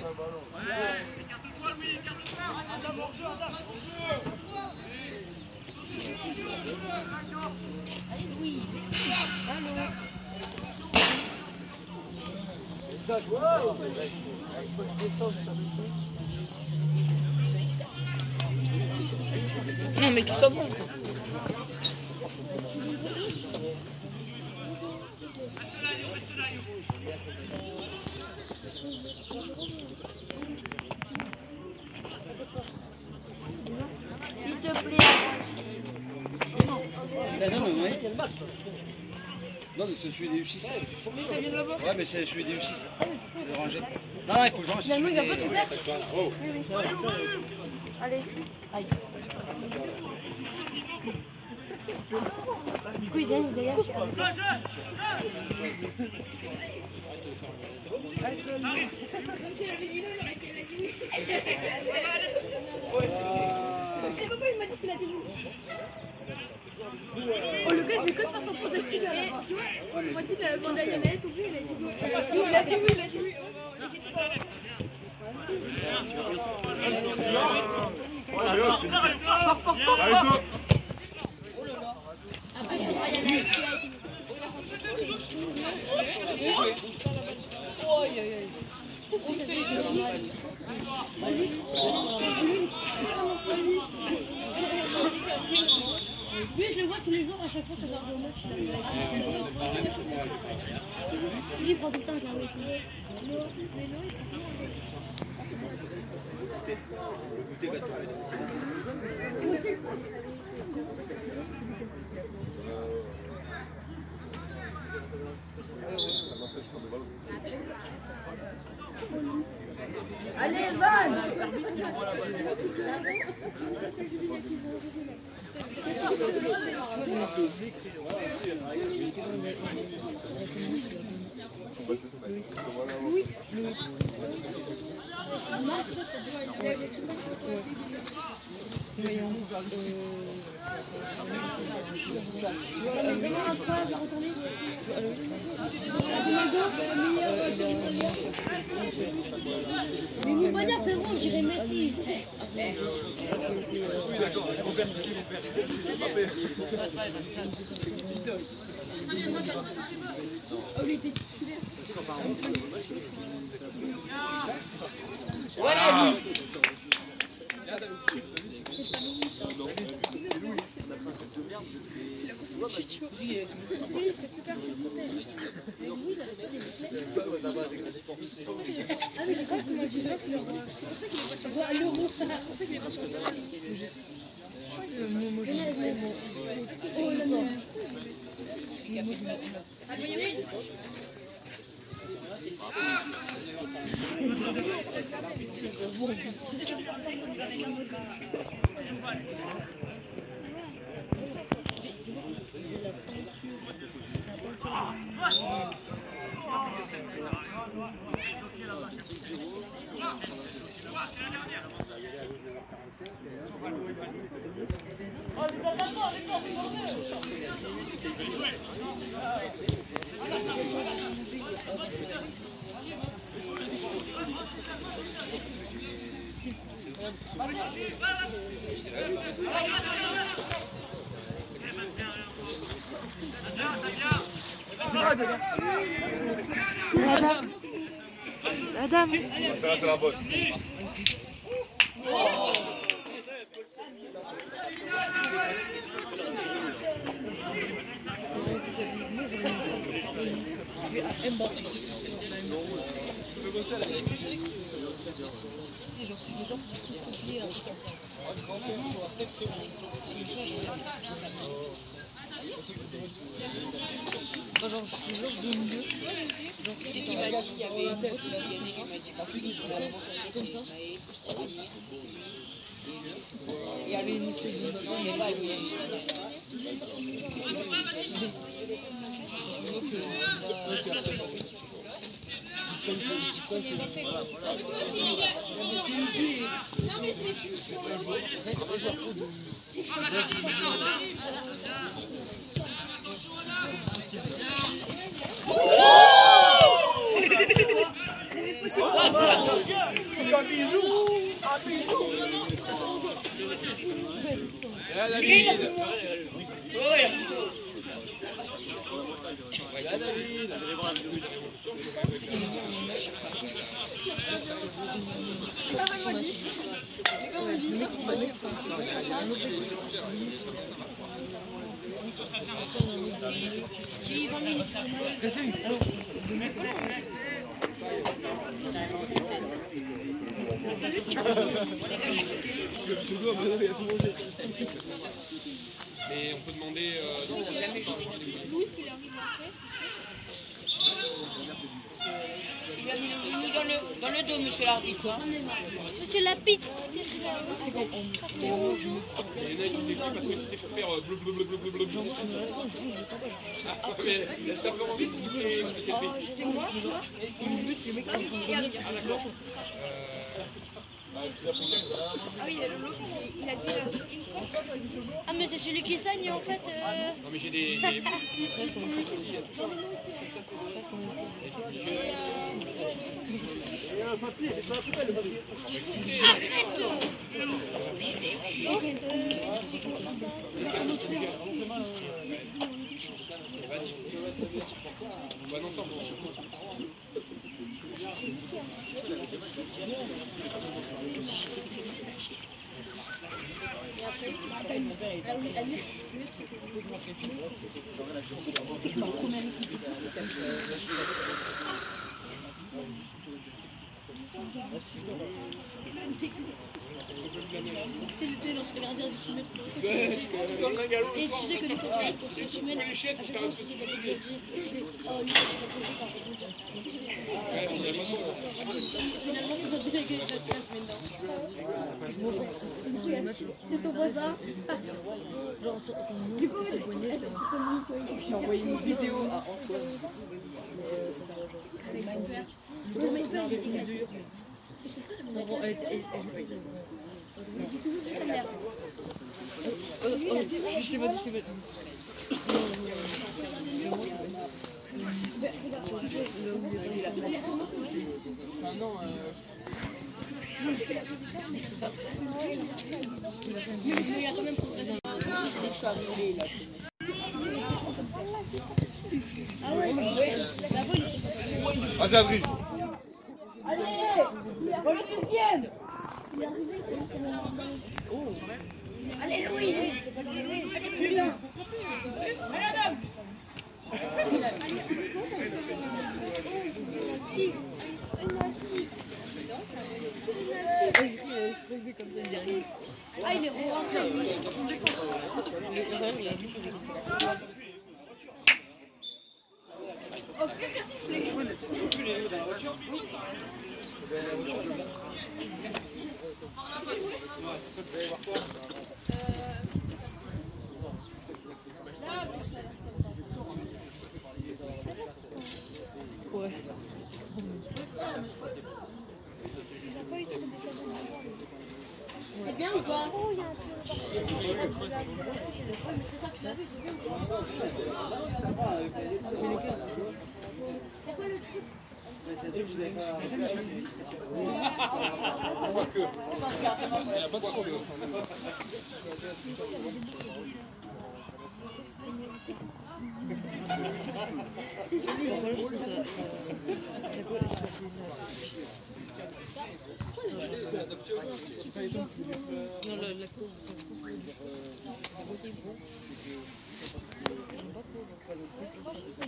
Allez, Louis. Allô. Exact, wow. Je peux descendre sur le jeu. Non, mais qu'il soit bon. S'il te plaît, Ça donne, oui. Non, mais c'est celui des U six. ça vient de là-bas. Ouais, mais c'est celui des U six. Le ranger. Non, non, il faut que je range. Finalement, il va pas te plaire. Oh. Allez. Aïe. Du coup, il gagne derrière. Et pourquoi il m'a dit qu'il a dit oui? Oh, le gars, il fait que de faire son protesting là. Et tu vois, on m'a dit de la demander à Yannette, ou plus, il a dit oui. Il a dit oui, il a dit oui. Après, il faudra Yannette qui a été. Oh, aïe, aïe, aïe. Vas-y. Lui, je le vois tous les jours à chaque fois que je regarde le match. Lui, il prend tout le temps un carré. Mais non, il prend Allez, Van! Louis. Louis. Marc, ça doit aller tout le temps. Voyons. Tu vois, vraiment après, je vais retourner. Mais vous pas dire, frérot, on dirait Messi. Oui, d'accord. Mon père, c'est qui mon père? Ouais, La dame. La dame. Celle-là, c'est la bonne. Moi, genre, je suis genre de milieu. Genre, C'est ce qu'il m'a dit, il y avait une boîte qui m'a dit comme ça. Il y avait une espèce de bâton, mais là, il y avait Non, mais c'est juste pour C'est un bijou. Un bijou. Mais on peut demander. Euh, non, jamais j'aurais Louis, il arrive après. Il a mis le genou dans le, dans le dos, monsieur l'arbitre. Hein. Monsieur Lapite. il y en a qui s'écrivent parce que c'est pour faire bleu bleu bleu bleu bleu bleu bleu. Ah, mais t'as vraiment envie de pousser parce que c'est fait. C'est moi, moi, une but, le mec, c'est en train de Ah, d'accord. Ah oui, il a le lot. Il a dit. Ah, mais c'est celui qui saigne en fait. Euh... Non, mais j'ai des. J'ai... On va ensemble. La oui, Amir, je veux que c'est c'est le dé l'ancien gardien du Soumel. Et tu sais que nous, quand on joue contre le Soumel, à chaque fois on se dit qu'il y avait des dire, oh lui, c'est pas possible par contre. Finalement, c'est notre délégué de la classe maintenant. C'est son voisin. Genre, quand nous, c'est le poignet, j'ai envoyé une vidéo à Antoine. Mais ça va, genre. Le mon père, il était dur. Non, elle était. Il toujours dit sa mère. Oh, je sais pas, je sais pas. Non, non, non. Surtout, là où il est là. C'est un an. C'est pas. Il a quand même progressé. Dès que je suis arrivé, il a fait. Ah ouais, mais avant, il était pas. Vas-y, Adrien. Allez, le deuxième. Il est arrivé, c'est le oh, allez, Louis. Allez, Julien. Allez, Adam. Ah, il est rentré. Oh, quelqu'un sifflé. Ouais. C'est bien ou pas? Oh, il y a un peu. C'est quoi le truc? On voit que. Il n'y a pas de problème. Non, la, la courbe, c'est un peu plus. Ce qu'ils font, c'est que. J'aime pas trop, genre, faire le truc. C'est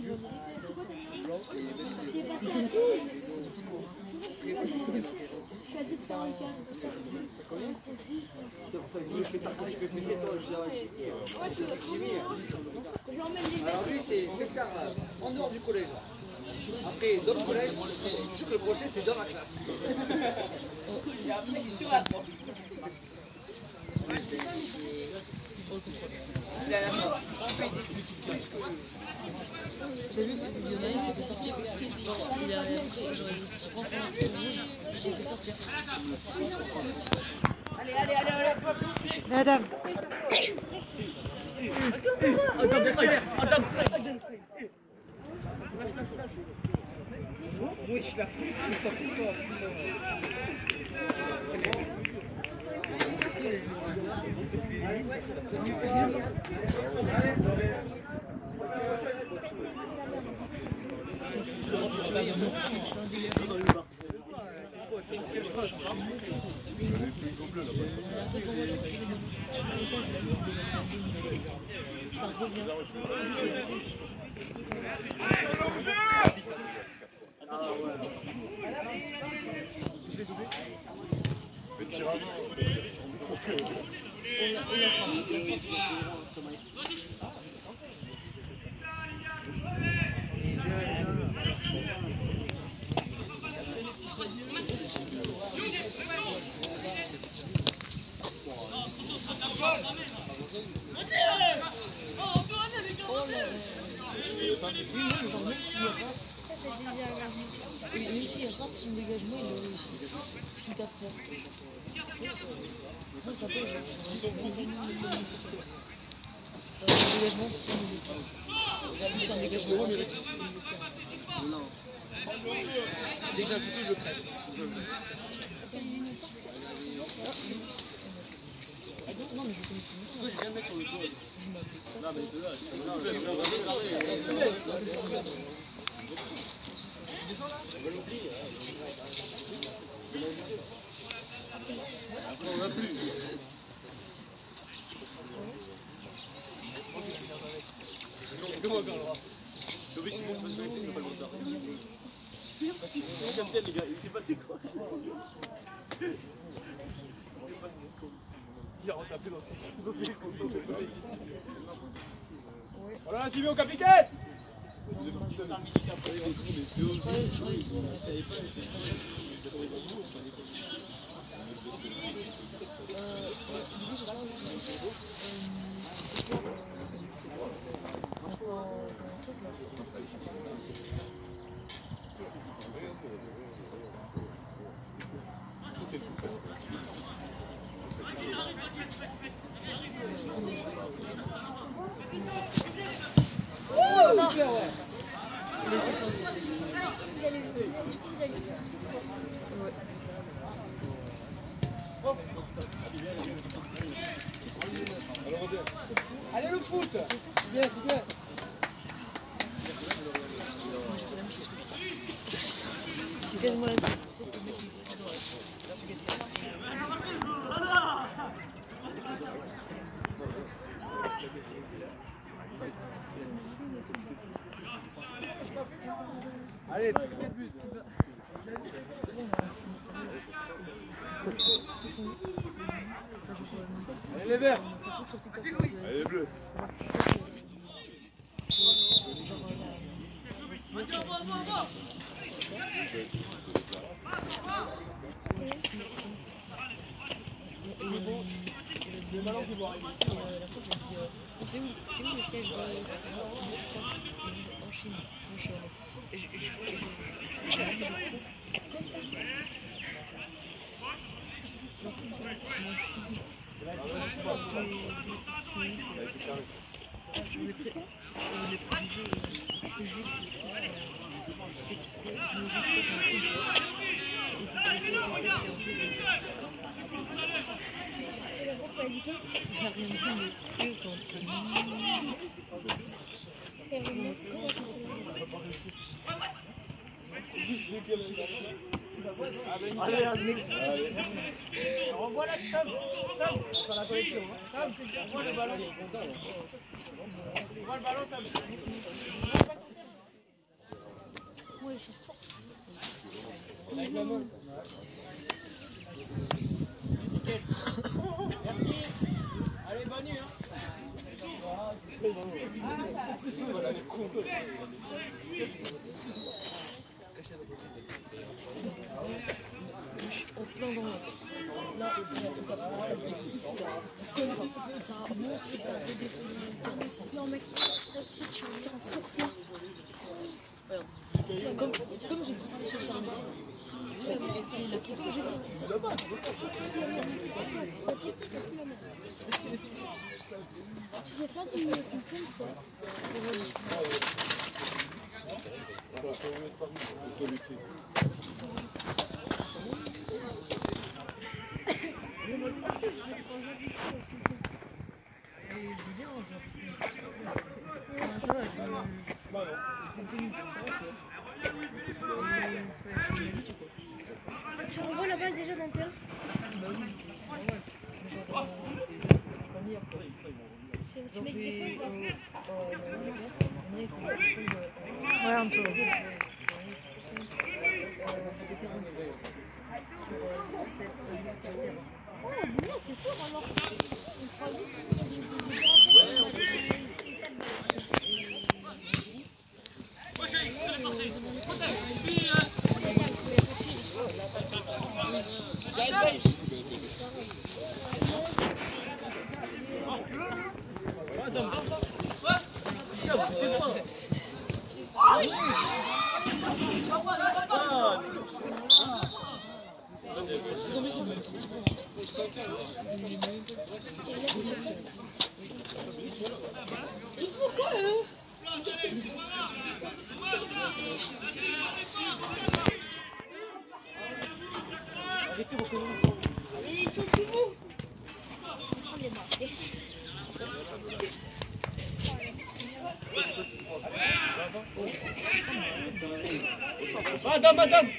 alors lui, c'est l'écart en dehors du collège. Après, dans le collège, c'est sûr que le projet, c'est dans la classe. Et après, c'est sur la porte. Il a la main. T'as vu, il y en a un, il s'est fait sortir aussi. Genre, il a après, genre, il était sur un point premier, il s'est fait sortir. Allez, allez, allez, allez. Madame. Oui, je la fous, tout ça, tout ça. Même s'il rate son dégagement, il le réussit. S'il tape fort. Moi, ça peut, genre. Le dégagement, c'est son dégagement. C'est un dégagement. Non. Déjà, le couteau, je le crève. Non, mais je connais pas. Je viens de mettre sur le dos. Non, mais c'est là. Après, on n'a plus. Comment encore là? Oui, c'est bon, c'est pas une vérité, il va pas le dire. C'est capitaine, les gars, il s'est passé quoi? Il s'est passé quoi? Il a retapé dans ses voilà, Simon, capitaine! Oh non. Super, ouais. Vous allez, du coup, vous allez faire ce truc. Ouais. Allez le foot! C'est bien, c'est bien! C'est quasiment la même. Allez, quatre buts! Allez les verts! Allez les bleus! Le ballon qui va arriver. C'est où, c'est où le siège de... Ils disent en Chine. Moi, je suis allée. Je, je, je, je, je, Allez, allez, allez. Renvoie la table. Table. On va la collection. Table. Renvoie le ballon. Renvoie le ballon, table. Oui, je sais. Avec la main. Merci. Allez, bonne nuit, hein. Voilà le con. en plein dans l'axe. Là, il y a tout à fait ici, là, comme ça. Ça monte et ça redescend dans le terrain. Non, mec, là, tu sais, tu veux dire en fourre là. Regarde. Comme, comme j'ai dit sur sa maison. Et la question que j'ai dit. Tu sais faire du concours quoi. Tu renvoies la balle déjà dans le terrain? Tu mets des effets ou Ouais, un peu. oh, bon, c'est fort alors. On croit juste il faut quoi eux? Ils sont sous vous. On les marquer. Madame, madame.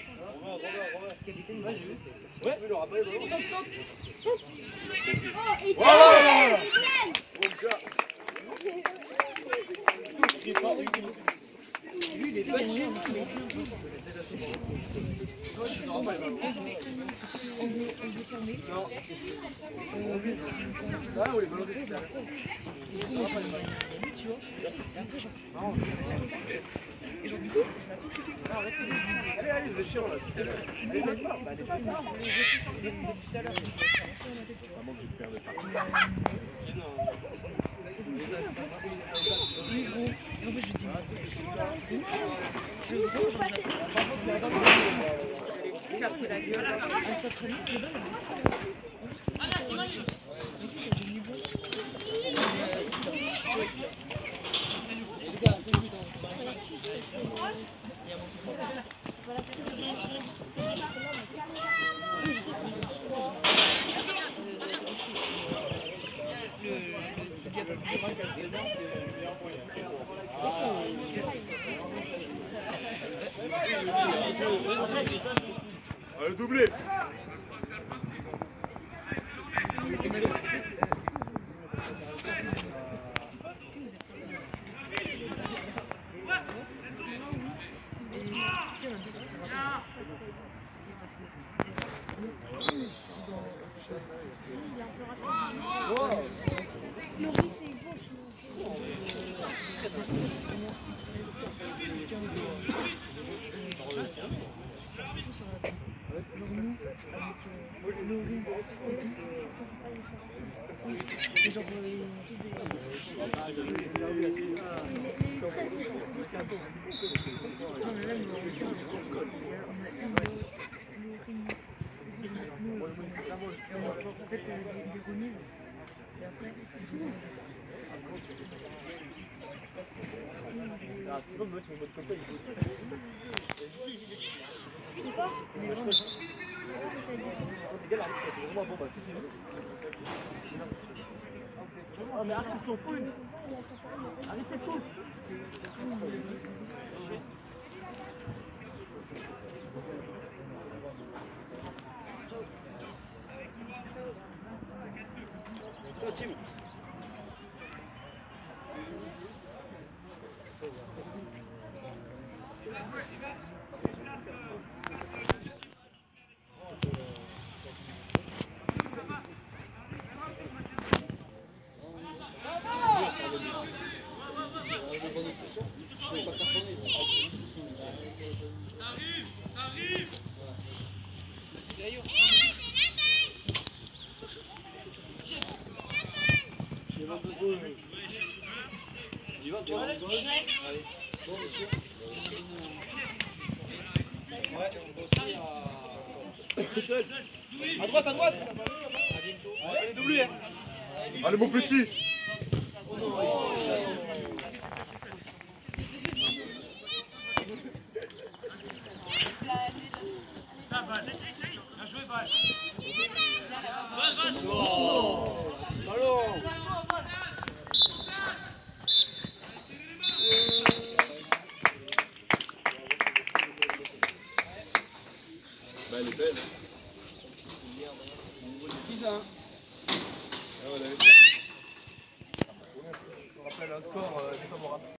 Ouais, il aura pas les ballons. Saute, saute, saute. Oh, Etienne! Etienne! il est pas. Lui, il est pas chiant. On veut fermer. Non. Ah oui, balancer. Tu vois. Et après, genre. Et genre, du coup, allez, allez, vous êtes chiant là. Allez, allez, allez. c'est pas grave. Depuis tout à l'heure, oui, gros. Et en fait, je dis, c'est le gros, genre, casser la gueule. Elle fait très bien, les balles. Allez, doublé. Oh mais arrête, je t'en fous. Arrêtez tous. Toi, Tim. Il va toi? Allez. Bon, monsieur. Ouais, on va aussi à... Seul. À droite, à droite. Allez, doublé. Allez, mon petit. Ça va, bien joué, Val. Oh, ballon. Bah, elle est belle. six un. On rappelle un score défavorable.